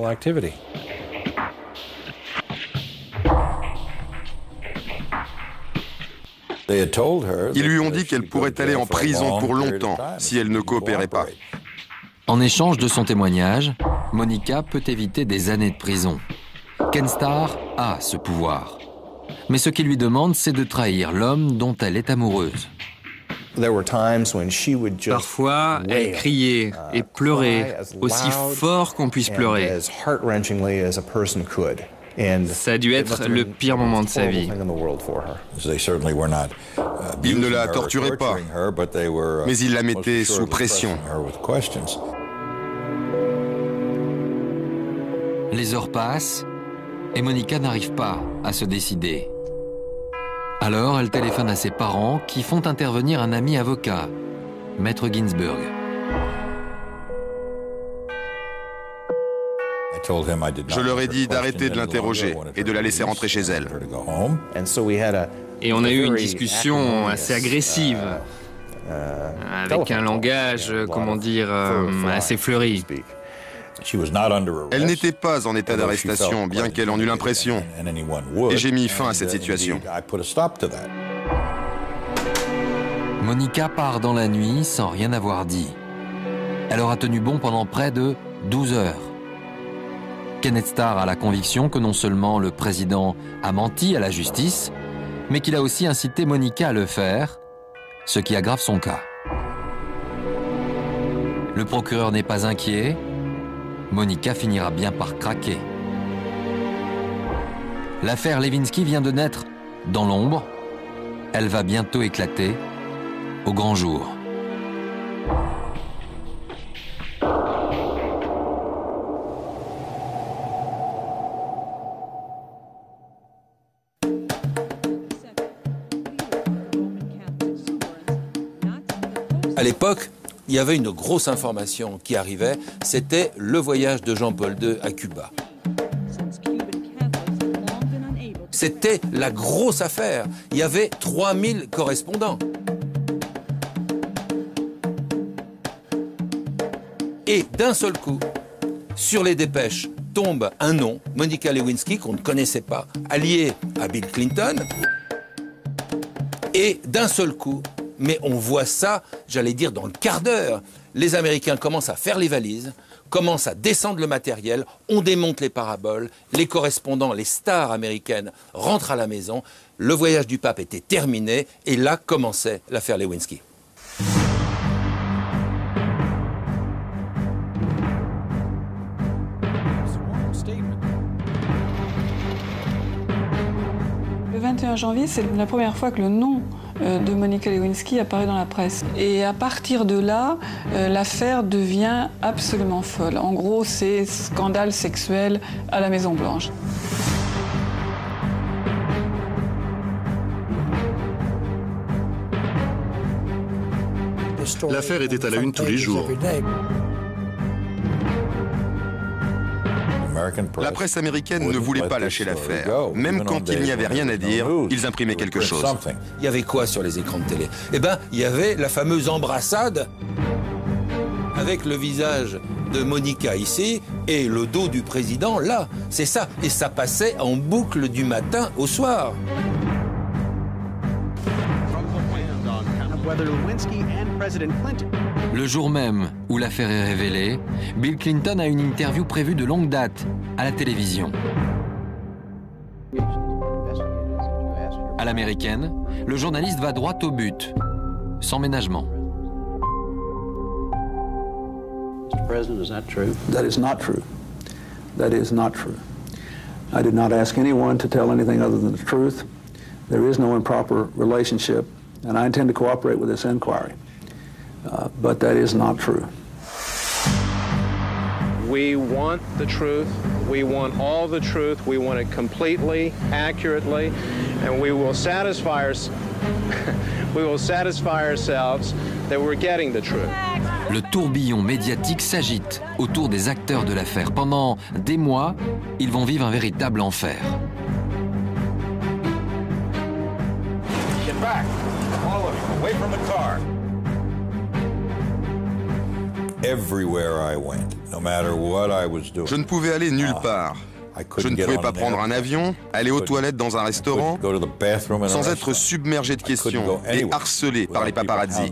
Ils lui ont dit qu'elle pourrait aller en prison pour longtemps si elle ne coopérait pas. En échange de son témoignage, Monica peut éviter des années de prison. Ken Starr a ce pouvoir. Mais ce qu'il lui demande, c'est de trahir l'homme dont elle est amoureuse. Parfois, elle criait et pleurait aussi fort qu'on puisse pleurer. Ça a dû être le pire moment de sa vie. Ils ne la torturaient pas, mais ils la mettaient sous pression. Les heures passent et Monica n'arrive pas à se décider. Alors elle téléphone à ses parents qui font intervenir un ami avocat, Maître Ginsburg. Je leur ai dit d'arrêter de l'interroger et de la laisser rentrer chez elle. Et on a eu une discussion assez agressive, avec un langage, comment dire, assez fleuri. Elle n'était pas en état d'arrestation, bien qu'elle en eût l'impression. Et j'ai mis fin à cette situation. Monica part dans la nuit sans rien avoir dit. Elle aura tenu bon pendant près de douze heures. Kenneth Starr a la conviction que non seulement le président a menti à la justice, mais qu'il a aussi incité Monica à le faire, ce qui aggrave son cas. Le procureur n'est pas inquiet. Monica finira bien par craquer. L'affaire Lewinsky vient de naître dans l'ombre. Elle va bientôt éclater au grand jour. À l'époque, il y avait une grosse information qui arrivait, c'était le voyage de Jean-Paul deux à Cuba. C'était la grosse affaire. Il y avait trois mille correspondants. Et d'un seul coup, sur les dépêches, tombe un nom, Monica Lewinsky, qu'on ne connaissait pas, alliée à Bill Clinton. Et d'un seul coup, mais on voit ça, j'allais dire, dans le quart d'heure. Les Américains commencent à faire les valises, commencent à descendre le matériel, on démonte les paraboles, les correspondants, les stars américaines rentrent à la maison, le voyage du pape était terminé, et là commençait l'affaire Lewinsky. Le vingt et un janvier, c'est la première fois que le nom de Monica Lewinsky apparaît dans la presse. Et à partir de là, l'affaire devient absolument folle. En gros, c'est scandale sexuel à la Maison-Blanche. L'affaire était à la une tous les jours. La presse américaine ne voulait pas lâcher l'affaire. Même quand il n'y avait rien à dire, ils imprimaient quelque chose. Il y avait quoi sur les écrans de télé? Eh bien, il y avait la fameuse embrassade avec le visage de Monica ici et le dos du président là. C'est ça. Et ça passait en boucle du matin au soir. Le jour même où l'affaire est révélée, Bill Clinton a une interview prévue de longue date à la télévision. À l'américaine, le journaliste va droit au but, sans ménagement. mister President, is that true? That is not true. That is not true. I did not ask anyone to tell anything other than the truth. There is no improper relationship, and I intend to cooperate with this inquiry. Uh, but that is not true. We want the truth. We want all the truth. We want it completely, accurately, and we will satisfy us. We will satisfy ourselves that we're getting the truth. Le tourbillon médiatique s'agite autour des acteurs de l'affaire. Pendant des mois, ils vont vivre un véritable enfer. Get back, all of you, away from the car. Everywhere I went, no matter what I was doing. Je ne pouvais aller nulle part. Je ne pouvais pas prendre un avion, aller aux toilettes dans un restaurant, sans être submergé de questions et harcelé par les paparazzi.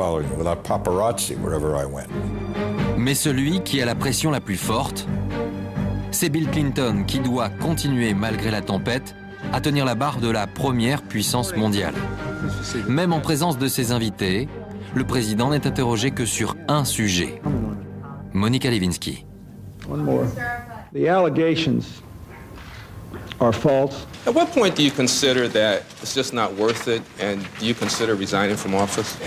Mais celui qui a la pression la plus forte, c'est Bill Clinton qui doit continuer, malgré la tempête, à tenir la barre de la première puissance mondiale. Même en présence de ses invités, le président n'est interrogé que sur un sujet. Monica Lewinsky. One more. The allegations are false. At what point do you consider that it's just not worth it, and do you consider resigning from office?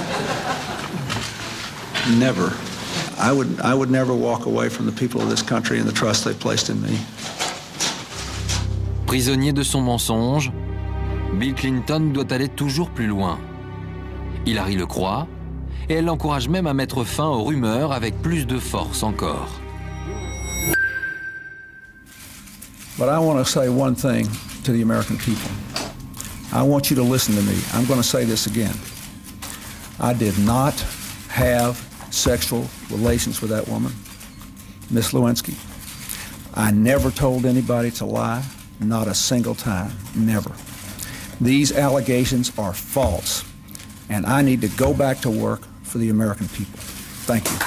Never. I would, I would never walk away from the people of this country and the trust they placed in me. Prisonnier de son mensonge, Bill Clinton doit aller toujours plus loin. Hillary le croit, et elle l'encourage même à mettre fin aux rumeurs avec plus de force encore. But I want to say one thing to the American people. I want you to listen to me. I'm going to say this again. I did not have sexual relations with that woman, Miss Lewinsky. I never told anybody to lie, not a single time, never. These allegations are false, and I need to go back to work for the American people. Thank you.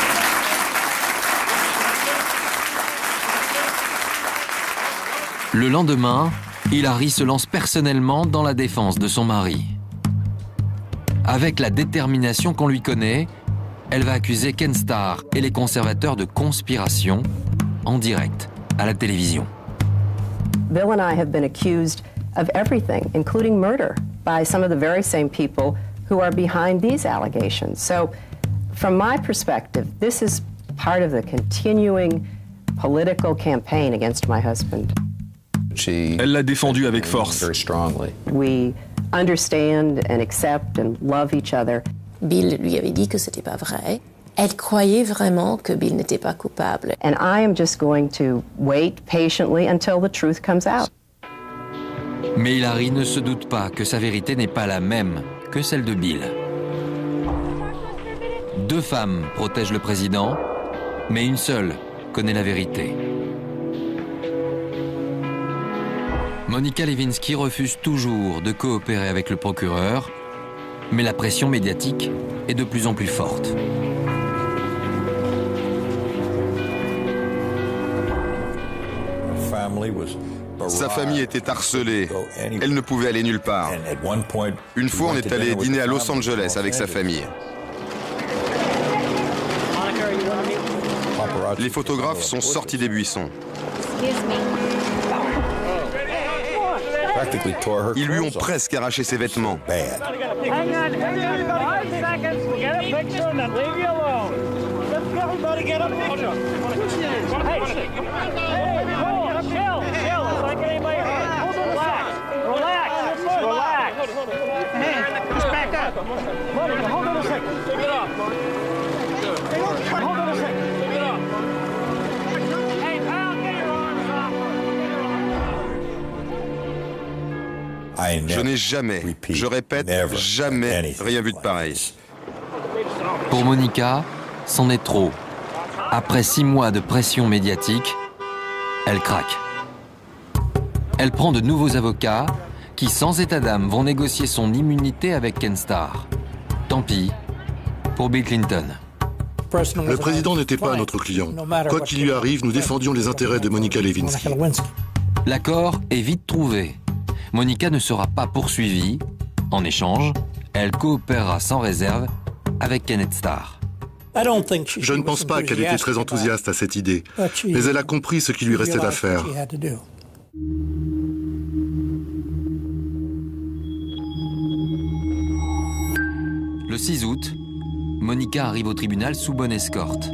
Le lendemain, Hillary se lance personnellement dans la défense de son mari. Avec la détermination qu'on lui connaît, elle va accuser Ken Starr et les conservateurs de conspiration en direct à la télévision. Bill and I have been accused of everything, including murder, by some of the very same people who are behind these allegations. So, from my perspective, this is part of the continuing political campaign against my husband. Elle l'a défendu avec force. We understand and accept and love each other. Bill lui avait dit que c'était pas vrai. Elle croyait vraiment que Bill n'était pas coupable. And I am just going to wait patiently until the truth comes out. Mais Hillary ne se doute pas que sa vérité n'est pas la même que celle de Bill. Deux femmes protègent le président, mais une seule connaît la vérité. Monica Lewinsky refuse toujours de coopérer avec le procureur, mais la pression médiatique est de plus en plus forte. Sa famille était harcelée. Elle ne pouvait aller nulle part. Une fois, on est allé dîner à Los Angeles avec sa famille. Les photographes sont sortis des buissons. Ils lui ont presque arraché ses vêtements. Je n'ai jamais, je répète, jamais rien vu de pareil. Pour Monica, c'en est trop. Après six mois de pression médiatique, elle craque. Elle prend de nouveaux avocats qui, sans état d'âme, vont négocier son immunité avec Ken Starr. Tant pis pour Bill Clinton. Le président n'était pas notre client. Quoi qu'il lui arrive, nous défendions les intérêts de Monica Lewinsky. L'accord est vite trouvé. Monica ne sera pas poursuivie. En échange, elle coopérera sans réserve avec Kenneth Starr. Je ne pense pas qu'elle était très enthousiaste à cette idée, mais elle a compris ce qui lui restait à faire. Le six août, Monica arrive au tribunal sous bonne escorte.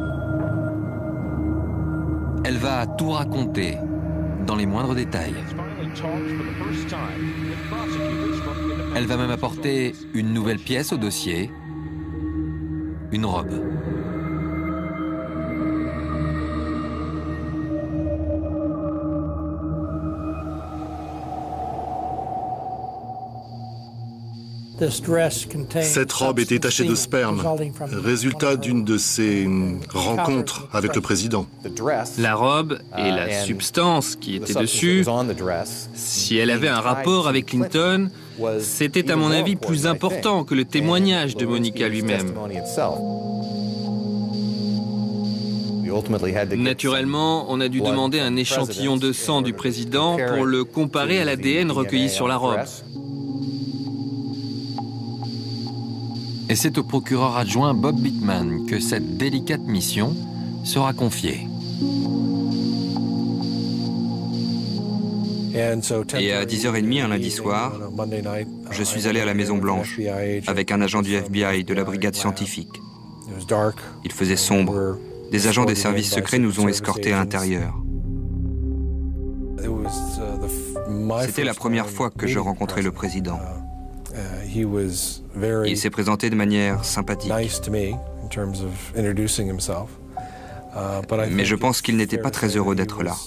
Elle va tout raconter, dans les moindres détails. Elle va même apporter une nouvelle pièce au dossier, une robe. Cette robe était tachée de sperme, résultat d'une de ces rencontres avec le président. La robe et la substance qui était dessus, si elle avait un rapport avec Clinton, c'était à mon avis plus important que le témoignage de Monica lui-même. Naturellement, on a dû demander un échantillon de sang du président pour le comparer à l'A D N recueilli sur la robe. Et c'est au procureur adjoint Bob Bittman que cette délicate mission sera confiée. Et à dix heures trente un lundi soir, je suis allé à la Maison-Blanche avec un agent du F B I de la brigade scientifique. Il faisait sombre. Des agents des services secrets nous ont escortés à l'intérieur. C'était la première fois que je rencontrais le président. Il s'est présenté de manière sympathique. Mais je pense qu'il n'était pas très heureux d'être là.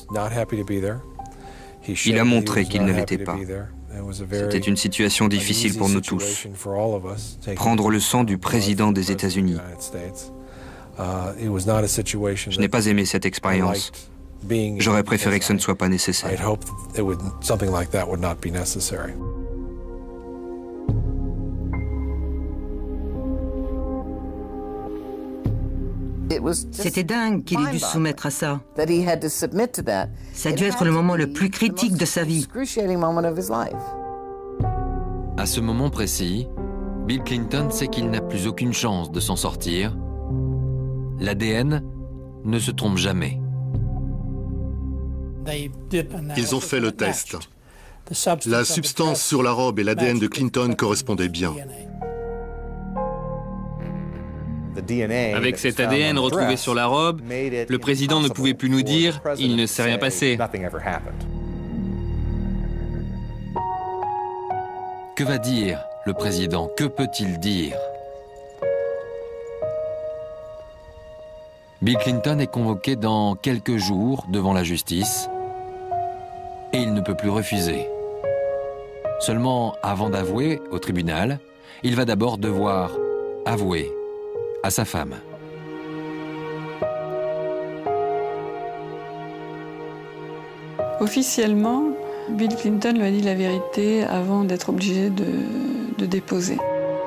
Il a montré qu'il ne l'était pas. C'était une situation difficile pour nous tous. Prendre le sang du président des États-Unis. Je n'ai pas aimé cette expérience. J'aurais préféré que ce ne soit pas nécessaire. C'était dingue qu'il ait dû se soumettre à ça. Ça a dû être le moment le plus critique de sa vie. À ce moment précis, Bill Clinton sait qu'il n'a plus aucune chance de s'en sortir. L'A D N ne se trompe jamais. Ils ont fait le test. La substance sur la robe et l'A D N de Clinton correspondaient bien. Avec cet A D N retrouvé sur la robe, le président ne pouvait plus nous dire « il ne s'est rien passé ». Que va dire le président? Que peut-il dire? Bill Clinton est convoqué dans quelques jours devant la justice et il ne peut plus refuser. Seulement, avant d'avouer au tribunal, il va d'abord devoir avouer à sa femme. Officiellement, Bill Clinton lui a dit la vérité avant d'être obligé de, de déposer.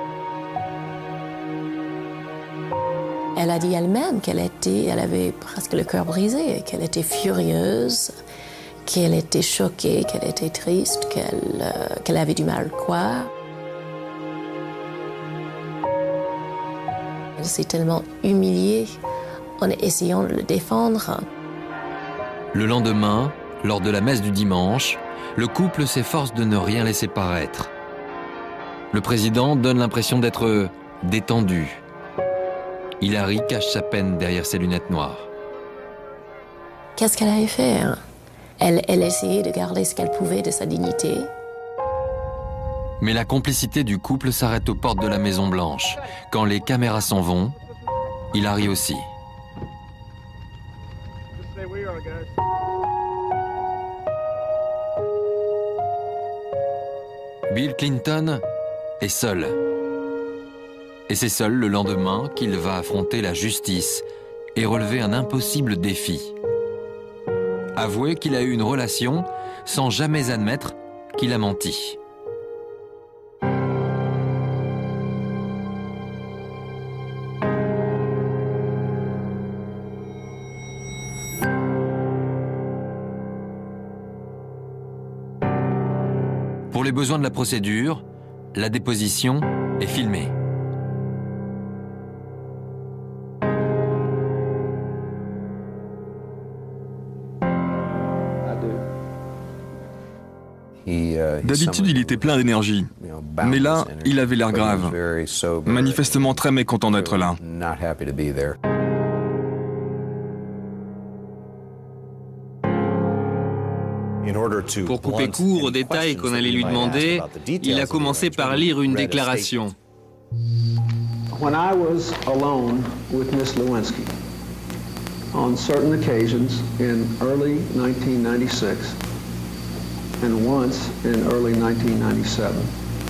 Elle a dit elle-même qu'elle était, elle avait presque le cœur brisé, qu'elle était furieuse, qu'elle était choquée, qu'elle était triste, qu'elle euh, qu'elle avait du mal à croire. Elle s'est tellement humiliée en essayant de le défendre. Le lendemain, lors de la messe du dimanche, Le couple s'efforce de ne rien laisser paraître. Le président donne l'impression d'être détendu. Hillary cache sa peine derrière ses lunettes noires. Qu'est-ce qu'elle avait fait hein? elle, elle essayait de garder ce qu'elle pouvait de sa dignité. Mais la complicité du couple s'arrête aux portes de la Maison Blanche. Quand les caméras s'en vont, Hillary aussi. Bill Clinton est seul. Et c'est seul le lendemain qu'il va affronter la justice et relever un impossible défi. Avouer qu'il a eu une relation sans jamais admettre qu'il a menti. Pour les besoins de la procédure, la déposition est filmée. D'habitude, il était plein d'énergie. Mais là, il avait l'air grave. Manifestement très mécontent d'être là. Pour couper court aux détails qu'on allait lui demander, il a commencé par lire une déclaration. When I was alone with Miss Lewinsky, on certain occasions in early nineteen ninety-six and once in early nineteen ninety-seven,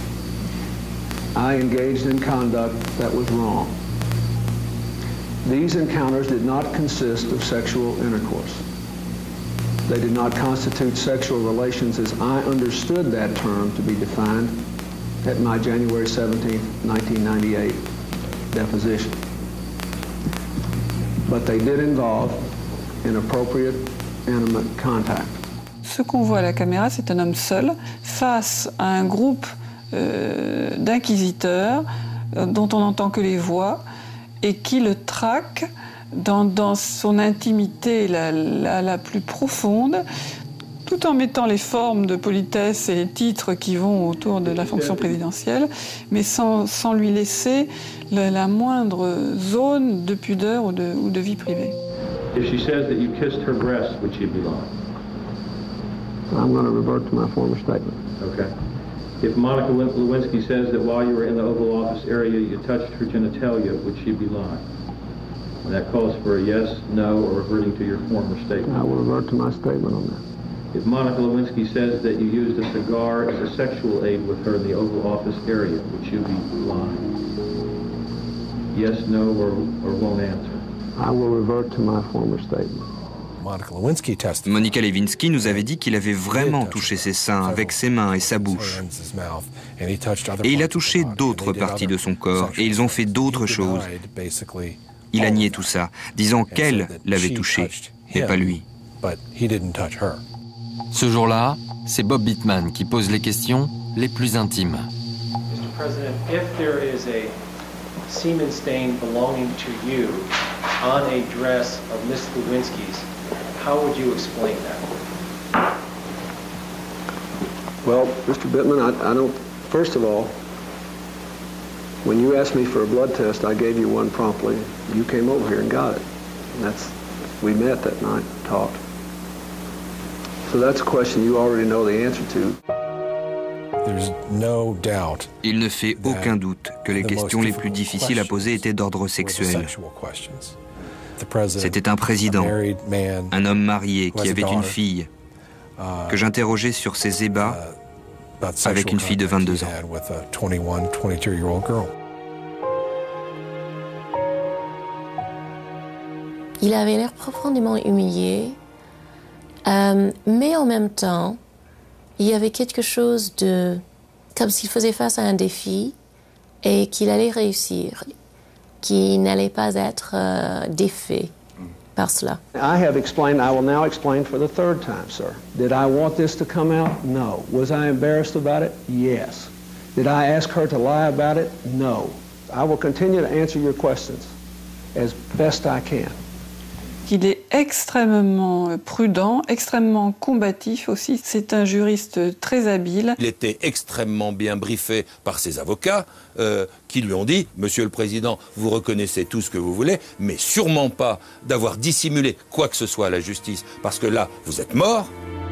I engaged in conduct that was wrong. These encounters did not consist of sexual intercourse. They did not constitute sexual relations as I understood that term to be defined at my January seventeenth, nineteen ninety-eight deposition. But they did involve inappropriate, intimate contact. Ce qu'on voit à la caméra, c'est un homme seul face à un groupe euh, d'inquisiteurs euh, dont on n'entend que les voix et qui le traquent dans, dans son intimité la, la, la plus profonde, tout en mettant les formes de politesse et les titres qui vont autour de la fonction présidentielle, mais sans, sans lui laisser la, la moindre zone de pudeur ou de, ou de vie privée. If she says that you kissed her breast, would she be lying? I'm going to revert to my former statement. Okay. If Monica Lewinsky says that while you were in the Oval Office area you touched her genitalia, would she be lying? And that calls for a yes, no, or reverting to your former statement. I will revert to my statement on that. If Monica Lewinsky says that you used a cigar as a sexual aid with her in the Oval Office area, would you be lying? Yes, no, or, or won't answer? I will revert to my former statement. Monica Lewinsky nous avait dit qu'il avait vraiment touché ses seins avec ses mains et sa bouche. Et il a touché d'autres parties de son corps et ils ont fait d'autres choses. Il a nié tout ça, disant qu'elle l'avait touché et pas lui. Ce jour-là, c'est Bob Bittman qui pose les questions les plus intimes. mister President, if there is a semen stain belonging to you on a dress of Miss Lewinsky's, how would you explain that? Well, Mister Bittman, I, I don't, first of all, when you asked me for a blood test, I gave you one promptly. You came over here and got it. And that's, we met that night, talked. So that's a question you already know the answer to. Il ne fait aucun doute que les questions les plus difficiles à poser étaient d'ordre sexuel. C'était un président, un homme marié qui avait une fille, que j'interrogeais sur ses ébats avec une fille de vingt-deux ans. Il avait l'air profondément humilié, euh, mais en même temps, il y avait quelque chose de... comme s'il faisait face à un défi et qu'il allait réussir, qui n'allait pas être euh, défait par cela. I have explained, I will now explain for the third time, sir. Did I want this to come out? No. Was I embarrassed about it? Yes. Did I ask her to lie about it? No. I will continue to answer your questions as best I can. qu'il est extrêmement prudent, extrêmement combatif aussi. C'est un juriste très habile. Il était extrêmement bien briefé par ses avocats euh, qui lui ont dit « Monsieur le Président, vous reconnaissez tout ce que vous voulez, mais sûrement pas d'avoir dissimulé quoi que ce soit à la justice, parce que là, vous êtes mort. »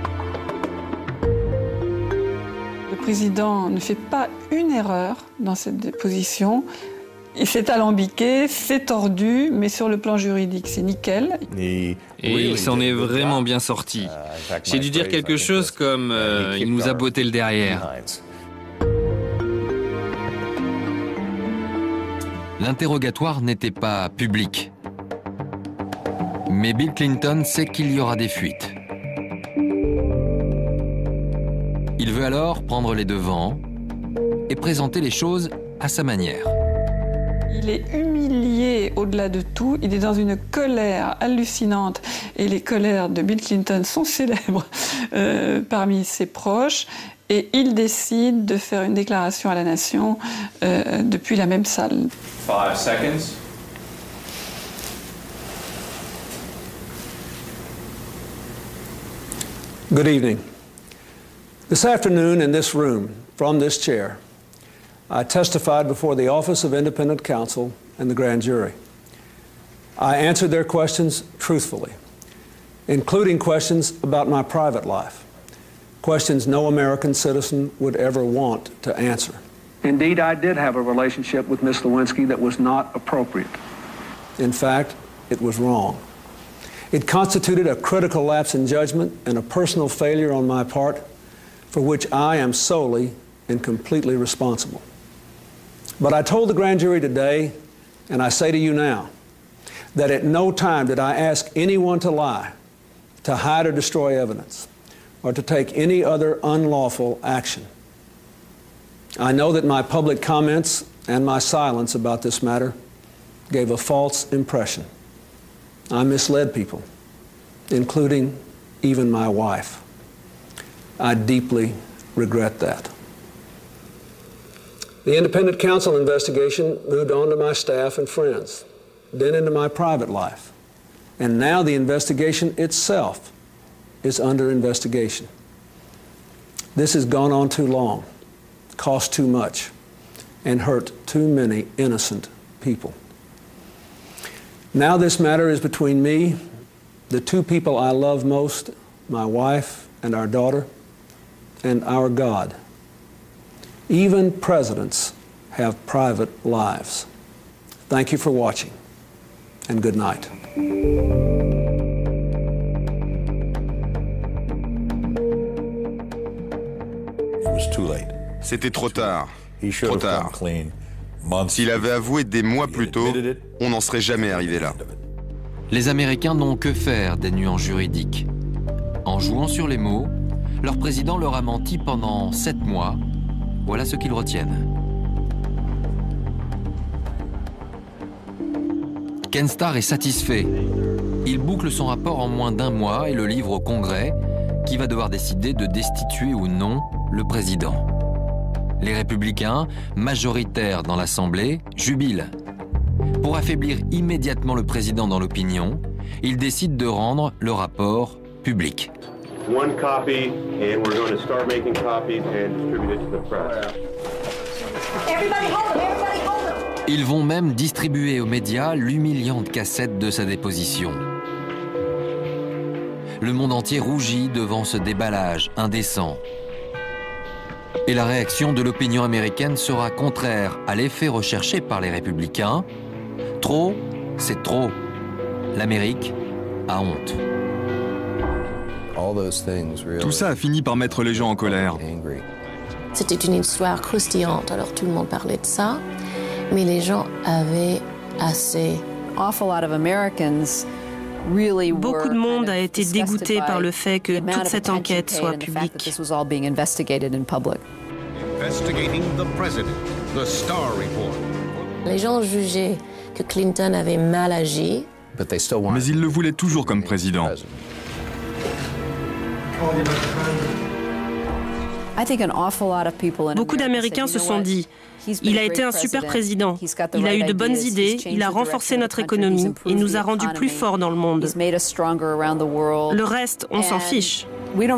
Le président ne fait pas une erreur dans cette déposition. C'est alambiqué, c'est tordu, mais sur le plan juridique, c'est nickel. Et il s'en est vraiment bien sorti. J'ai dû dire quelque chose comme euh, « il nous a botté le derrière ». L'interrogatoire n'était pas public. Mais Bill Clinton sait qu'il y aura des fuites. Il veut alors prendre les devants et présenter les choses à sa manière. Il est humilié au-delà de tout, il est dans une colère hallucinante et les colères de Bill Clinton sont célèbres euh, parmi ses proches et il décide de faire une déclaration à la nation euh, depuis la même salle. Five seconds. Good evening. This afternoon in this room, from this chair, I testified before the Office of Independent Counsel and the grand jury. I answered their questions truthfully, including questions about my private life, questions no American citizen would ever want to answer. Indeed, I did have a relationship with Miss Lewinsky that was not appropriate. In fact, it was wrong. It constituted a critical lapse in judgment and a personal failure on my part for which I am solely and completely responsible. But I told the grand jury today, and I say to you now, that at no time did I ask anyone to lie, to hide or destroy evidence, or to take any other unlawful action. I know that my public comments and my silence about this matter gave a false impression. I misled people, including even my wife. I deeply regret that. The independent counsel investigation moved on to my staff and friends, then into my private life. And now the investigation itself is under investigation. This has gone on too long, cost too much, and hurt too many innocent people. Now this matter is between me, the two people I love most, my wife and our daughter, and our God. Even presidents have private lives. Thank you for watching, and good night. C'était trop tard. Trop tard. S'il avait avoué des mois plus tôt, on n'en serait jamais arrivé là. Les Américains n'ont que faire des nuances juridiques. En jouant sur les mots, leur président leur a menti pendant sept mois. Voilà ce qu'ils retiennent. Ken Starr est satisfait. Il boucle son rapport en moins d'un mois et le livre au Congrès, qui va devoir décider de destituer ou non le président. Les républicains, majoritaires dans l'Assemblée, jubilent. Pour affaiblir immédiatement le président dans l'opinion, ils décident de rendre le rapport public. One copy, and we're going to start making copies and distribute it to the press. Everybody hold him, everybody hold him. Ils vont même distribuer aux médias l'humiliante cassette de sa déposition. Le monde entier rougit devant ce déballage indécent. Et la réaction de l'opinion américaine sera contraire à l'effet recherché par les républicains. Trop, c'est trop. L'Amérique a honte. Tout ça a fini par mettre les gens en colère. C'était une histoire croustillante, alors tout le monde parlait de ça, mais les gens avaient assez. Beaucoup de monde a été dégoûté par le fait que toute cette enquête soit publique. Les gens jugeaient que Clinton avait mal agi. Mais ils le voulaient toujours comme président. Beaucoup d'Américains se sont dit, Il a été un super président. Il a eu de bonnes idées, il a renforcé notre économie et nous a rendus plus forts dans le monde. Le reste, on s'en fiche.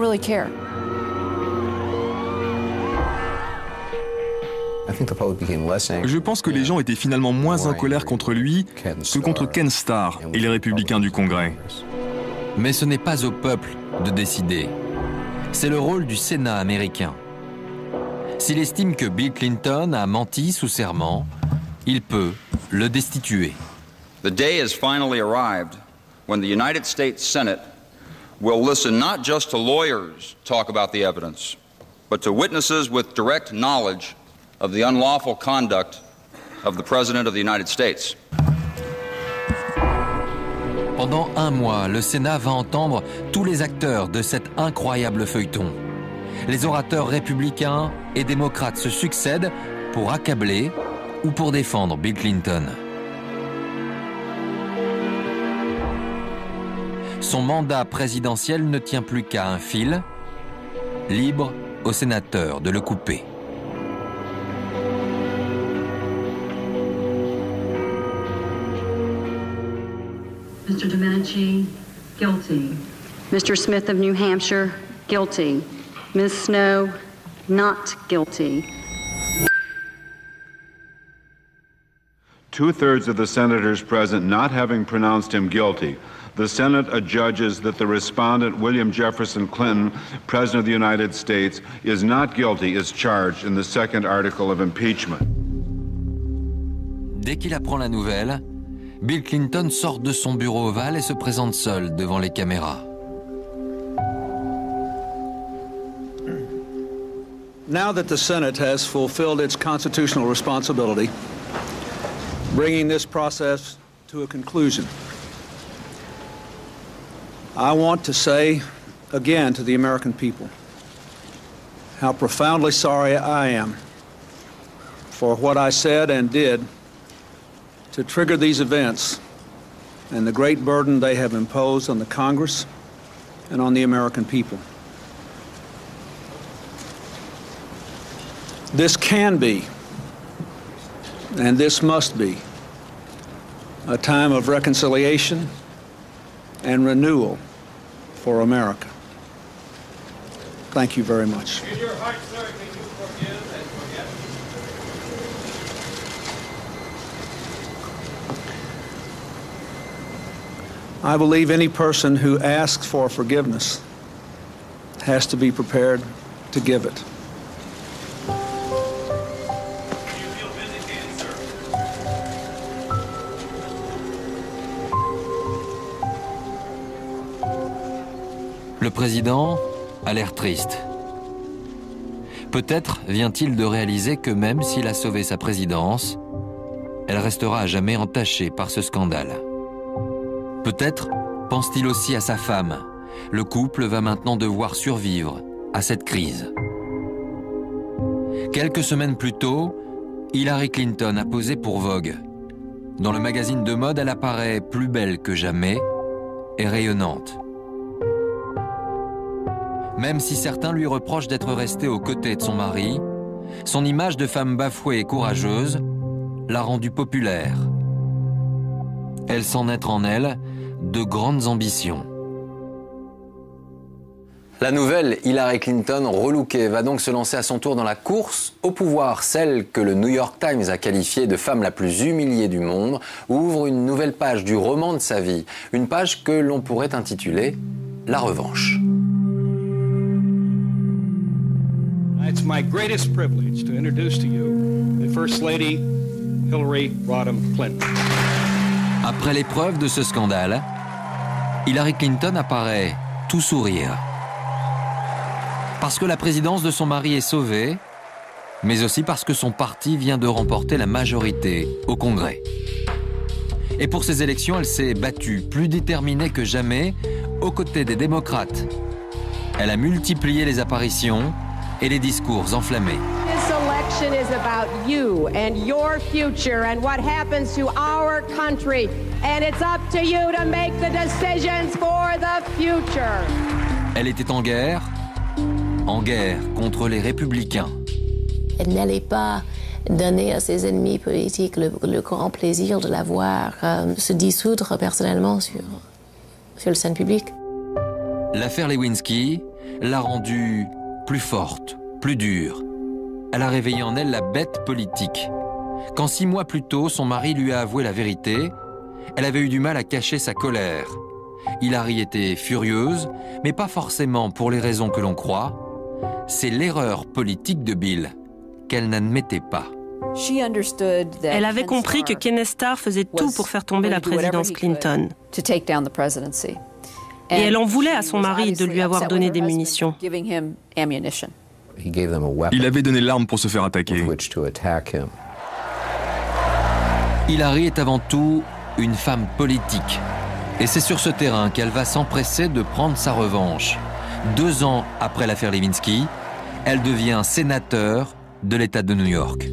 Je pense que les gens étaient finalement moins en colère contre lui que contre Ken Starr et les républicains du Congrès. Mais ce n'est pas au peuple de décider. C'est le rôle du Sénat américain. S'il estime que Bill Clinton a menti sous serment, il peut le destituer. The day has finally arrived when the United States Senate will listen not just to lawyers talk about the evidence, but to witnesses with direct knowledge of the unlawful conduct of the President of the United States. Pendant un mois, le Sénat va entendre tous les acteurs de cet incroyable feuilleton. Les orateurs républicains et démocrates se succèdent pour accabler ou pour défendre Bill Clinton. Son mandat présidentiel ne tient plus qu'à un fil, libre aux sénateurs de le couper. Mister Domenici, guilty. Mister Smith of New Hampshire, guilty. Miz Snow, not guilty. Two-thirds of the senators present not having pronounced him guilty, the Senate adjudges that the respondent, William Jefferson Clinton, President of the United States, is not guilty as charged in the second article of impeachment. Dès qu'il apprend la nouvelle, Bill Clinton sort de son bureau ovale et se présente seul devant les caméras. Now that the Senate has fulfilled its constitutional responsibility, bringing this process to a conclusion, I want to say again to the American people how profoundly sorry I am for what I said and did to trigger these events and the great burden they have imposed on the Congress and on the American people. This can be, and this must be, a time of reconciliation and renewal for America. Thank you very much. In your heart, sir, can you forgive and forget? I believe any person who asks for forgiveness has to be prepared to give it. Le président a l'air triste. Peut-être vient-il de réaliser que même s'il a sauvé sa présidence, elle restera à jamais entachée par ce scandale. Peut-être pense-t-il aussi à sa femme. Le couple va maintenant devoir survivre à cette crise. Quelques semaines plus tôt, Hillary Clinton a posé pour Vogue. Dans le magazine de mode, elle apparaît plus belle que jamais et rayonnante. Même si certains lui reprochent d'être restée aux côtés de son mari, son image de femme bafouée et courageuse l'a rendue populaire. Elle sent naître en elle de grandes ambitions. La nouvelle Hillary Clinton relookée va donc se lancer à son tour dans la course au pouvoir. Celle que le New York Times a qualifiée de femme la plus humiliée du monde ouvre une nouvelle page du roman de sa vie. Une page que l'on pourrait intituler « La revanche ». It's my greatest privilege to introduce to you the First Lady, Hillary Rodham Clinton. Après l'épreuve de ce scandale, Hillary Clinton apparaît tout sourire. Parce que la présidence de son mari est sauvée, mais aussi parce que son parti vient de remporter la majorité au Congrès. Et pour ces élections, elle s'est battue, plus déterminée que jamais, aux côtés des démocrates. Elle a multiplié les apparitions et les discours enflammés. This election is about you and your future and what happens to our country. And it's up to you to make the decisions for the future. Elle était en guerre, en guerre contre les républicains. Elle n'allait pas donner à ses ennemis politiques le, le grand plaisir de la voir euh, se dissoudre personnellement sur, sur le scène publique. L'affaire Lewinsky l'a rendue plus forte, plus dure. Elle a réveillé en elle la bête politique. Quand six mois plus tôt, son mari lui a avoué la vérité, elle avait eu du mal à cacher sa colère. Hillary était furieuse, mais pas forcément pour les raisons que l'on croit. C'est l'erreur politique de Bill, qu'elle n'admettait pas. Elle avait compris que Kenneth Starr faisait tout pour faire tomber la présidence Clinton. Et elle en voulait à son mari de lui avoir donné des munitions. Il avait donné l'arme pour se faire attaquer. Hillary est avant tout une femme politique. Et c'est sur ce terrain qu'elle va s'empresser de prendre sa revanche. Deux ans après l'affaire Lewinsky, elle devient sénateur de l'État de New York.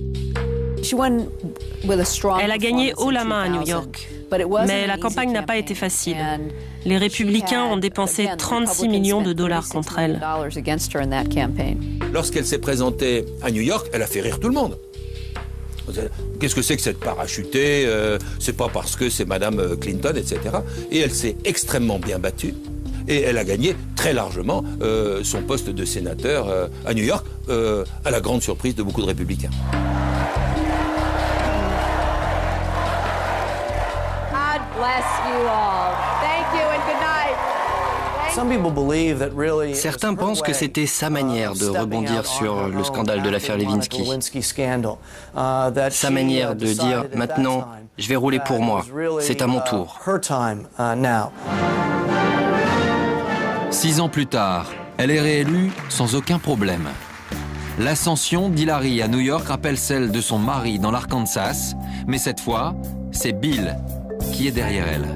Elle a gagné haut la main à New York, mais la campagne n'a pas été facile. Les républicains ont dépensé trente-six millions de dollars contre elle. Lorsqu'elle s'est présentée à New York, elle a fait rire tout le monde. Qu'est-ce que c'est que cette parachutée euh, C'est pas parce que c'est Madame Clinton, et cetera. Et elle s'est extrêmement bien battue. Et elle a gagné très largement euh, son poste de sénateur euh, à New York, euh, à la grande surprise de beaucoup de républicains. God bless you all. Thank you and good night. Certains pensent que c'était sa manière de rebondir sur le scandale de l'affaire Lewinsky. Sa manière de dire « Maintenant, je vais rouler pour moi. C'est à mon tour. » Six ans plus tard, elle est réélue sans aucun problème. L'ascension d'Hillary à New York rappelle celle de son mari dans l'Arkansas, mais cette fois, c'est Bill qui est derrière elle.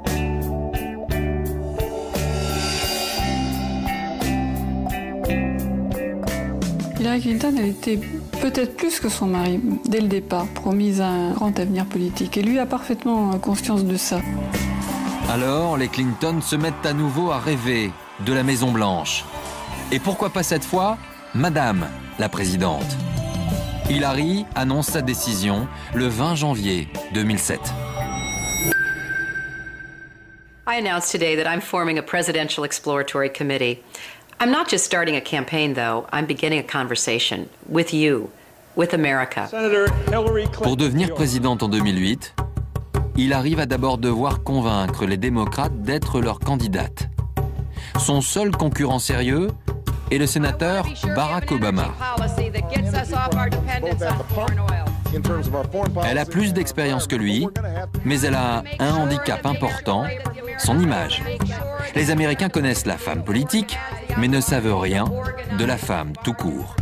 Hillary Clinton, elle était peut-être plus que son mari, dès le départ, promise un grand avenir politique. Et lui a parfaitement conscience de ça. Alors, les Clinton se mettent à nouveau à rêver de la Maison-Blanche. Et pourquoi pas cette fois, Madame la Présidente. Hillary annonce sa décision le vingt janvier deux mille sept. I announced today that I'm forming a presidential exploratory committee. I'm not just starting a campaign, though. I'm beginning a conversation with you, with America. Pour devenir présidente en deux mille huit, Hillary va d'abord devoir convaincre les démocrates d'être leur candidate. Son seul concurrent sérieux est le sénateur Barack Obama. Elle a plus d'expérience que lui, mais elle a un handicap important, son image. Les Américains connaissent la femme politique, mais ne savent rien de la femme tout court.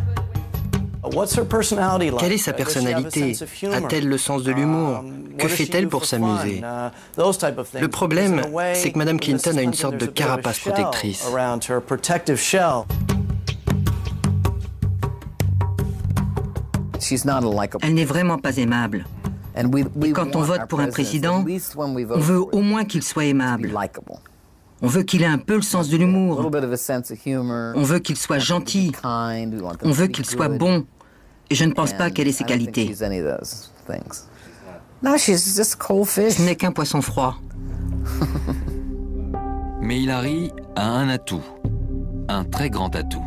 Quelle est sa personnalité? A-t-elle le sens de l'humour? Que fait-elle pour s'amuser? Le problème, c'est que Madame Clinton a une sorte de carapace protectrice. Elle n'est vraiment pas aimable. Et quand on vote pour un président, on veut au moins qu'il soit aimable. On veut qu'il ait un peu le sens de l'humour. On veut qu'il soit gentil. On veut qu'il soit bon. Et je ne pense pas qu'elle ait ces qualités. Ce n'est qu'un poisson froid. Mais Hillary a un atout, un très grand atout.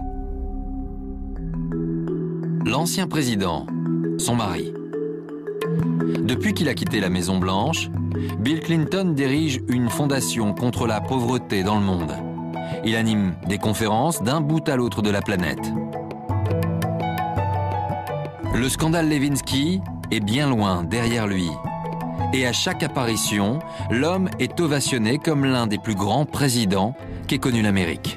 L'ancien président, son mari. Depuis qu'il a quitté la Maison-Blanche, Bill Clinton dirige une fondation contre la pauvreté dans le monde. Il anime des conférences d'un bout à l'autre de la planète. Le scandale Lewinsky est bien loin derrière lui. Et à chaque apparition, l'homme est ovationné comme l'un des plus grands présidents qu'ait connu l'Amérique.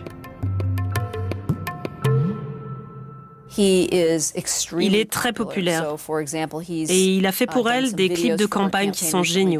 Il est très populaire et il a fait pour elle des clips de campagne qui sont géniaux.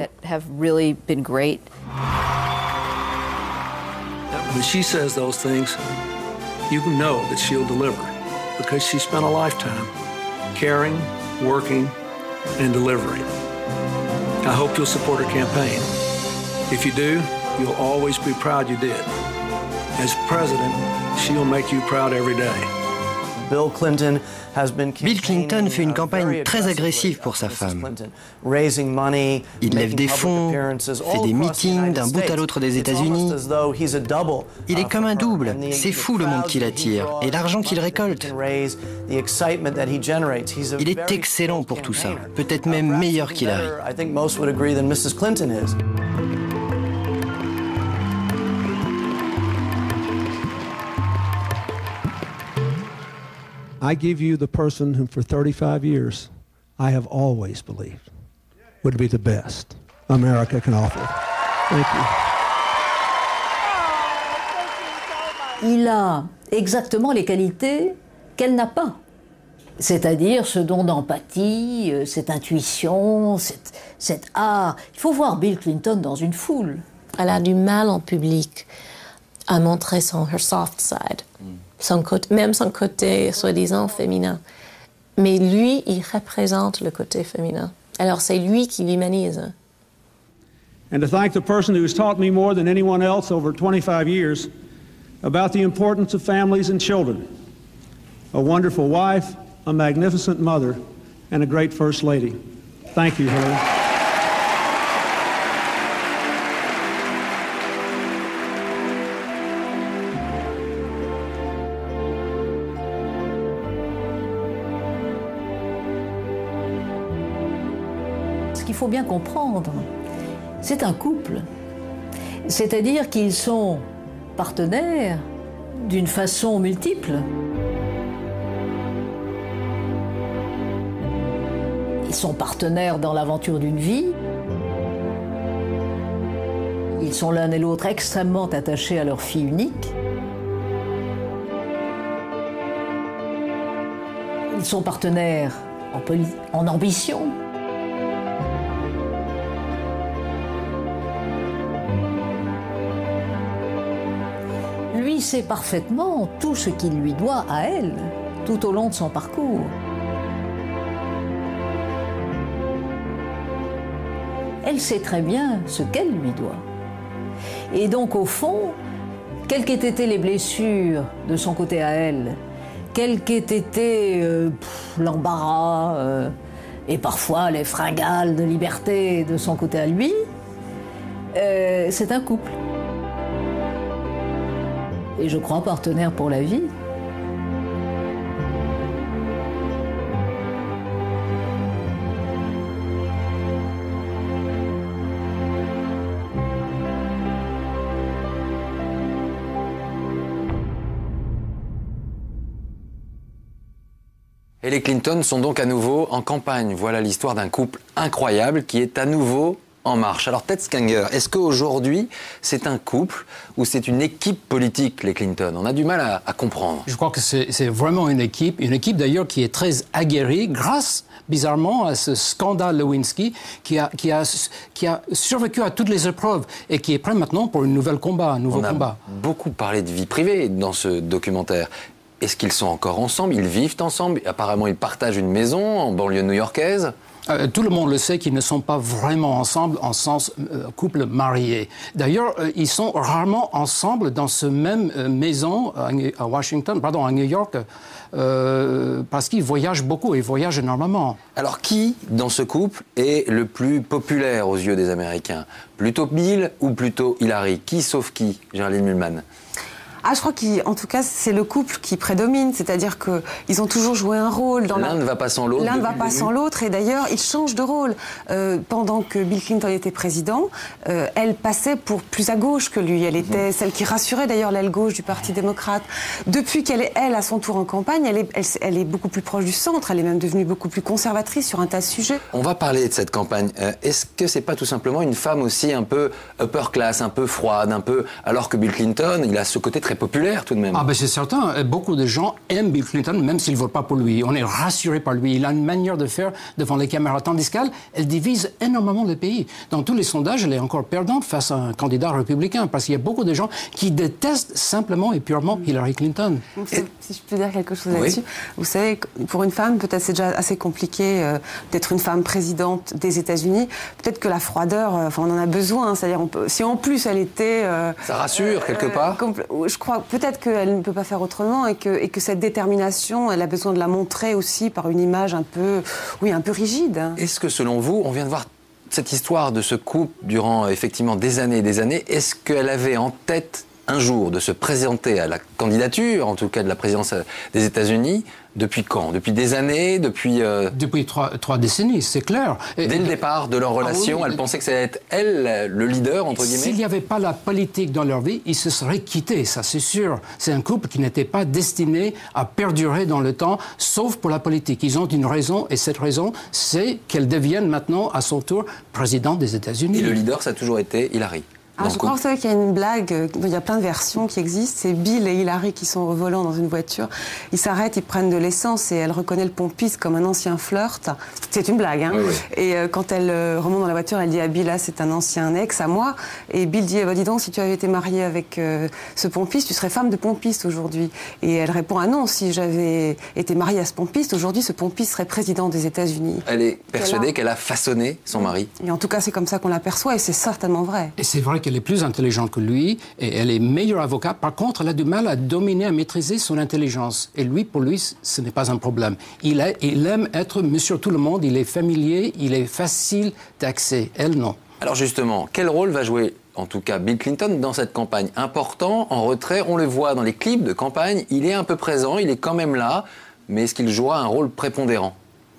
When she says those things, you know that she'll deliver because she spent a lifetime caring, working, and delivering. I hope you'll support her campaign. If you do, you'll always be proud you did. As president, she'll make you proud every day. Bill Clinton Bill Clinton fait une campagne très agressive pour sa femme. Il lève des fonds, fait des meetings d'un bout à l'autre des États-Unis. Il est comme un double. C'est fou le monde qu'il attire et l'argent qu'il récolte. Il est excellent pour tout ça, peut-être même meilleur qu'Hillary. I give you the person whom for thirty-five years I have always believed would be the best America can offer. Thank you. Il a exactement les qualités qu'elle n'a pas. C'est-à-dire ce don d'empathie, cette intuition, cette, cet art. Il faut voir Bill Clinton dans une foule. Elle a du mal en public à montrer son her soft side. Son côté, même son côté soi-disant féminin. Mais lui, il représente le côté féminin. Alors c'est lui qui l'humanise. And to thank the person who has taught me more than anyone else over twenty-five years about the importance of families and children. A wonderful wife, a magnificent mother, and a great First Lady. Thank you, Hillary. Ce qu'il faut bien comprendre, c'est un couple. C'est-à-dire qu'ils sont partenaires d'une façon multiple. Ils sont partenaires dans l'aventure d'une vie. Ils sont l'un et l'autre extrêmement attachés à leur fille unique. Ils sont partenaires en, en ambition. Lui sait parfaitement tout ce qu'il lui doit à elle, tout au long de son parcours. Elle sait très bien ce qu'elle lui doit. Et donc, au fond, quelles qu'aient été les blessures de son côté à elle, quel qu'ait été euh, l'embarras euh, et parfois les fringales de liberté de son côté à lui, euh, c'est un couple. Et je crois partenaire pour la vie. Et les Clinton sont donc à nouveau en campagne. Voilà l'histoire d'un couple incroyable qui est à nouveau en marche. Alors Ted Skanger, est-ce qu'aujourd'hui c'est un couple ou c'est une équipe politique, les Clinton? On a du mal à, à comprendre. Je crois que c'est vraiment une équipe, une équipe d'ailleurs qui est très aguerrie grâce, bizarrement, à ce scandale Lewinsky qui a, qui a, qui a survécu à toutes les épreuves et qui est prêt maintenant pour une nouvelle combat, un nouveau On a combat. beaucoup parlé de vie privée dans ce documentaire. Est-ce qu'ils sont encore ensemble? Ils vivent ensemble? Apparemment, ils partagent une maison en banlieue new-yorkaise. Euh, tout le monde le sait qu'ils ne sont pas vraiment ensemble en sens euh, couple marié. D'ailleurs, euh, ils sont rarement ensemble dans ce même euh, maison à, à Washington, pardon, à New York, euh, parce qu'ils voyagent beaucoup et voyagent énormément. Alors, qui, dans ce couple, est le plus populaire aux yeux des Américains? Plutôt Bill ou plutôt Hillary? Qui sauve qui, Géraldine Mühlmann? Ah, je crois qu'en tout cas, c'est le couple qui prédomine, c'est-à-dire qu'ils ont toujours joué un rôle. L'un la... ne va pas sans l'autre. L'un ne va pas sans l'autre, et d'ailleurs, ils changent de rôle. Euh, pendant que Bill Clinton était président, euh, elle passait pour plus à gauche que lui. Elle était mm-hmm. celle qui rassurait d'ailleurs l'aile gauche du Parti démocrate. Depuis qu'elle est, elle, à son tour en campagne, elle est, elle, elle est beaucoup plus proche du centre, elle est même devenue beaucoup plus conservatrice sur un tas de sujets. On va parler de cette campagne. Euh, Est-ce que c'est pas tout simplement une femme aussi un peu upper class, un peu froide, un peu... alors que Bill Clinton, il a ce côté très populaire tout de même. Ah ben c'est certain, beaucoup de gens aiment Bill Clinton même s'ils ne votent pas pour lui. On est rassuré par lui. Il a une manière de faire devant les caméras, tandis qu'elle, elle divise énormément le pays. Dans tous les sondages, elle est encore perdante face à un candidat républicain parce qu'il y a beaucoup de gens qui détestent simplement et purement Hillary Clinton. Et... Si je peux dire quelque chose là-dessus, oui. Vous savez, pour une femme, peut-être c'est déjà assez compliqué euh, d'être une femme présidente des États-Unis. Peut-être que la froideur, euh, enfin on en a besoin. C'est-à-dire, on peut... si en plus elle était, euh, ça rassure euh, quelque part. Euh, je crois peut-être qu'elle ne peut pas faire autrement et que, et que cette détermination, elle a besoin de la montrer aussi par une image un peu, oui, un peu rigide. Est-ce que selon vous, on vient de voir cette histoire de ce couple durant effectivement des années et des années, est-ce qu'elle avait en tête un jour de se présenter à la candidature, en tout cas de la présidence des États-Unis, depuis quand? Depuis des années? Depuis euh... Depuis trois, trois décennies, c'est clair. Et, Dès le départ de leur relation, ah oui, elle pensait que ça allait être elle, le leader, entre guillemets? S'il n'y avait pas la politique dans leur vie, ils se seraient quittés, ça c'est sûr. C'est un couple qui n'était pas destiné à perdurer dans le temps, sauf pour la politique. Ils ont une raison, et cette raison, c'est qu'elle devienne maintenant, à son tour, président des États-Unis. Et le leader, ça a toujours été Hillary? Ah, je crois que vous savez qu'il y a une blague, il y a plein de versions qui existent, c'est Bill et Hillary qui sont au volant dans une voiture, ils s'arrêtent, ils prennent de l'essence et elle reconnaît le pompiste comme un ancien flirt, c'est une blague, hein. Oui, oui. Et euh, quand elle euh, remonte dans la voiture, elle dit à Bill, là c'est un ancien ex à moi, et Bill dit, eh ben, dis donc, si tu avais été mariée avec euh, ce pompiste, tu serais femme de pompiste aujourd'hui. Et elle répond, ah non, si j'avais été mariée à ce pompiste, aujourd'hui ce pompiste serait président des États-Unis. Elle est persuadée qu'elle a... qu'elle a façonné son mari. Et en tout cas, c'est comme ça qu'on l'aperçoit et c'est certainement vrai. Et c'est vrai qu'elle est plus intelligente que lui et elle est meilleure avocate. Par contre, elle a du mal à dominer, à maîtriser son intelligence. Et lui, pour lui, ce n'est pas un problème. Il, a, il aime être monsieur tout le monde, il est familier, il est facile d'accès. Elle, non. Alors justement, quel rôle va jouer, en tout cas, Bill Clinton dans cette campagne? Important, en retrait, on le voit dans les clips de campagne, il est un peu présent, il est quand même là, mais est-ce qu'il jouera un rôle prépondérant?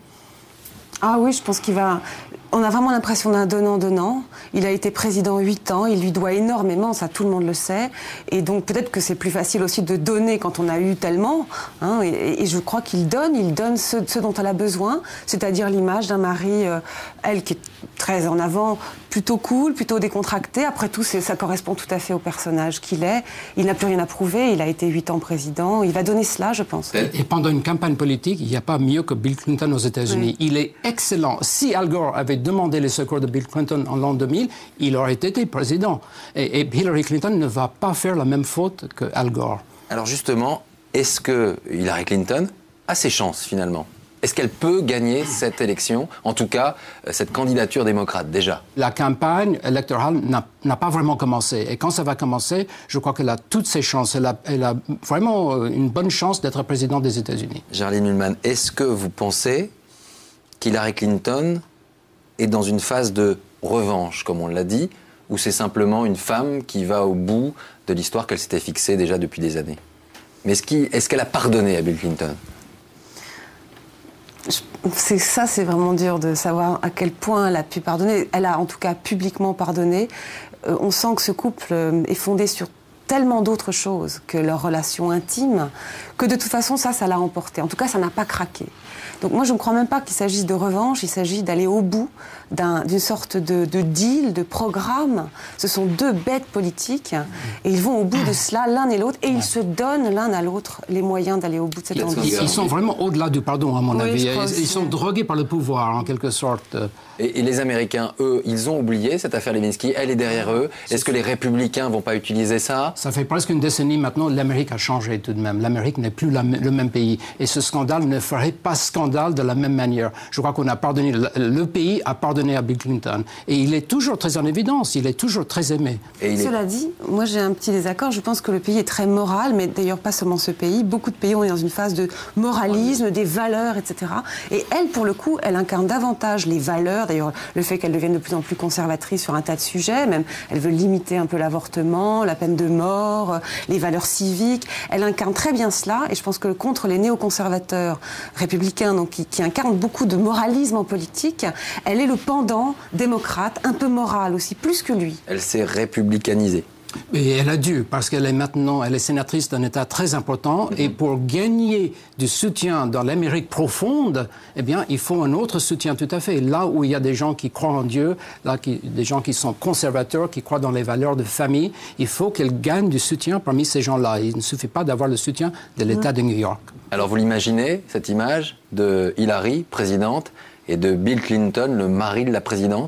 Ah oui, je pense qu'il va... On a vraiment l'impression d'un donnant-donnant. Il a été président huit ans, il lui doit énormément, ça tout le monde le sait. Et donc peut-être que c'est plus facile aussi de donner quand on a eu tellement. Hein, et, et je crois qu'il donne, il donne ce, ce dont elle a besoin, c'est-à-dire l'image d'un mari, euh, elle qui est très en avant, plutôt cool, plutôt décontracté. Après tout, ça correspond tout à fait au personnage qu'il est. Il n'a plus rien à prouver, il a été huit ans président. Il va donner cela, je pense. Et pendant une campagne politique, il n'y a pas mieux que Bill Clinton aux États-Unis. Oui. Il est excellent. Si Al Gore avait demandé les secours de Bill Clinton en l'an deux mille, il aurait été président. Et, et Hillary Clinton ne va pas faire la même faute que Al Gore. Alors justement, est-ce que Hillary Clinton a ses chances finalement? Est-ce qu'elle peut gagner cette élection, en tout cas cette candidature démocrate déjà? La campagne électorale n'a pas vraiment commencé. Et quand ça va commencer, je crois qu'elle a toutes ses chances. Elle a, elle a vraiment une bonne chance d'être présidente des États-Unis. Jarline Ullman, est-ce que vous pensez qu'Hillary Clinton est dans une phase de revanche, comme on l'a dit, ou c'est simplement une femme qui va au bout de l'histoire qu'elle s'était fixée déjà depuis des années? Mais est-ce qu'il, est-ce qu'elle a pardonné à Bill Clinton? C'est ça, c'est vraiment dur de savoir à quel point elle a pu pardonner. Elle a en tout cas publiquement pardonné. Euh, on sent que ce couple euh, est fondé sur tellement d'autres choses que leur relation intime, que de toute façon, ça, ça l'a emporté. En tout cas, ça n'a pas craqué. Donc moi, je ne crois même pas qu'il s'agisse de revanche, il s'agit d'aller au bout d'un, d'une sorte de, de deal, de programme. Ce sont deux bêtes politiques et ils vont au bout de cela, l'un et l'autre, et ils se donnent l'un à l'autre les moyens d'aller au bout de cette ambition. Ils sont vraiment au-delà du pardon, à mon oui, avis. Ils, ils sont drogués par le pouvoir, en quelque sorte. Et, et les Américains, eux, ils ont oublié cette affaire Lewinsky, elle est derrière eux. Est-ce que les républicains vont pas utiliser ça? Ça fait presque une décennie maintenant, l'Amérique a changé tout de même. L'Amérique n'est plus la, le même pays. Et ce scandale ne ferait pas scandale de la même manière. Je crois qu'on a pardonné, le, le pays a pardonné à Bill Clinton. Et il est toujours très en évidence, il est toujours très aimé. Et il Cela est... dit, moi j'ai un petit désaccord. Je pense que le pays est très moral, mais d'ailleurs pas seulement ce pays. Beaucoup de pays, on est dans une phase de moralisme, des valeurs, et cetera. Et elle, pour le coup, elle incarne davantage les valeurs. D'ailleurs, le fait qu'elle devienne de plus en plus conservatrice sur un tas de sujets, même elle veut limiter un peu l'avortement, la peine de mort, les valeurs civiques. Elle incarne très bien cela, et je pense que contre les néoconservateurs républicains, donc qui, qui incarnent beaucoup de moralisme en politique, elle est le pendant démocrate, un peu moral aussi, plus que lui. Elle s'est républicanisée. Et elle a dû, parce qu'elle est maintenant, elle est sénatrice d'un État très important, mm-hmm. et pour gagner du soutien dans l'Amérique profonde, eh bien, il faut un autre soutien tout à fait. Là où il y a des gens qui croient en Dieu, là, qui, des gens qui sont conservateurs, qui croient dans les valeurs de famille, il faut qu'elle gagne du soutien parmi ces gens-là. Il ne suffit pas d'avoir le soutien de l'État mm-hmm. de New York. Alors, vous l'imaginez, cette image de Hillary, présidente, et de Bill Clinton, le mari de la présidente?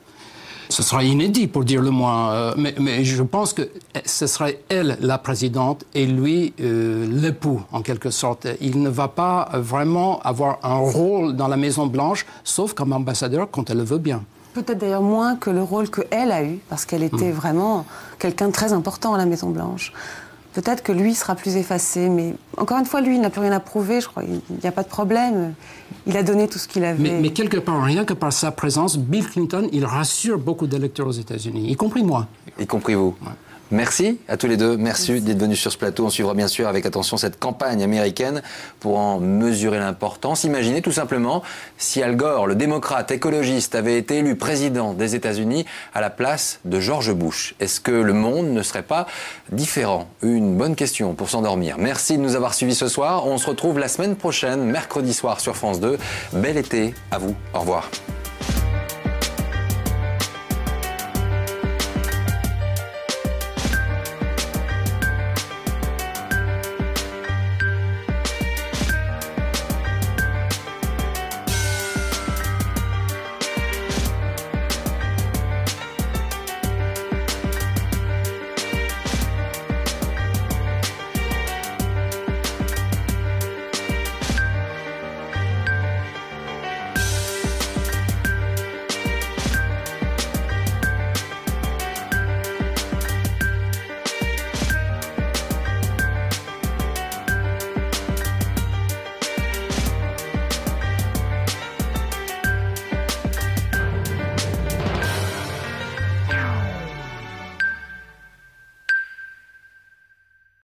Ce sera inédit, pour dire le moins, euh, mais, mais je pense que ce serait elle la présidente et lui euh, l'époux, en quelque sorte. Il ne va pas vraiment avoir un rôle dans la Maison-Blanche, sauf comme ambassadeur quand elle le veut bien. Peut-être d'ailleurs moins que le rôle qu'elle a eu, parce qu'elle était mmh. vraiment quelqu'un de très important à la Maison-Blanche. peut-être que lui sera plus effacé. Mais encore une fois, lui, il n'a plus rien à prouver, je crois. Il n'y a pas de problème. Il a donné tout ce qu'il avait. Mais, mais quelque part, rien que par sa présence, Bill Clinton, il rassure beaucoup d'électeurs aux États-Unis, y compris moi. Y compris vous. Ouais. Merci à tous les deux. Merci, Merci. d'être venus sur ce plateau. On suivra bien sûr avec attention cette campagne américaine pour en mesurer l'importance. Imaginez tout simplement si Al Gore, le démocrate écologiste, avait été élu président des États-Unis à la place de George Bush. Est-ce que le monde ne serait pas différent? Une bonne question pour s'endormir. Merci de nous avoir suivis ce soir. On se retrouve la semaine prochaine, mercredi soir sur France deux. Bel été à vous. Au revoir.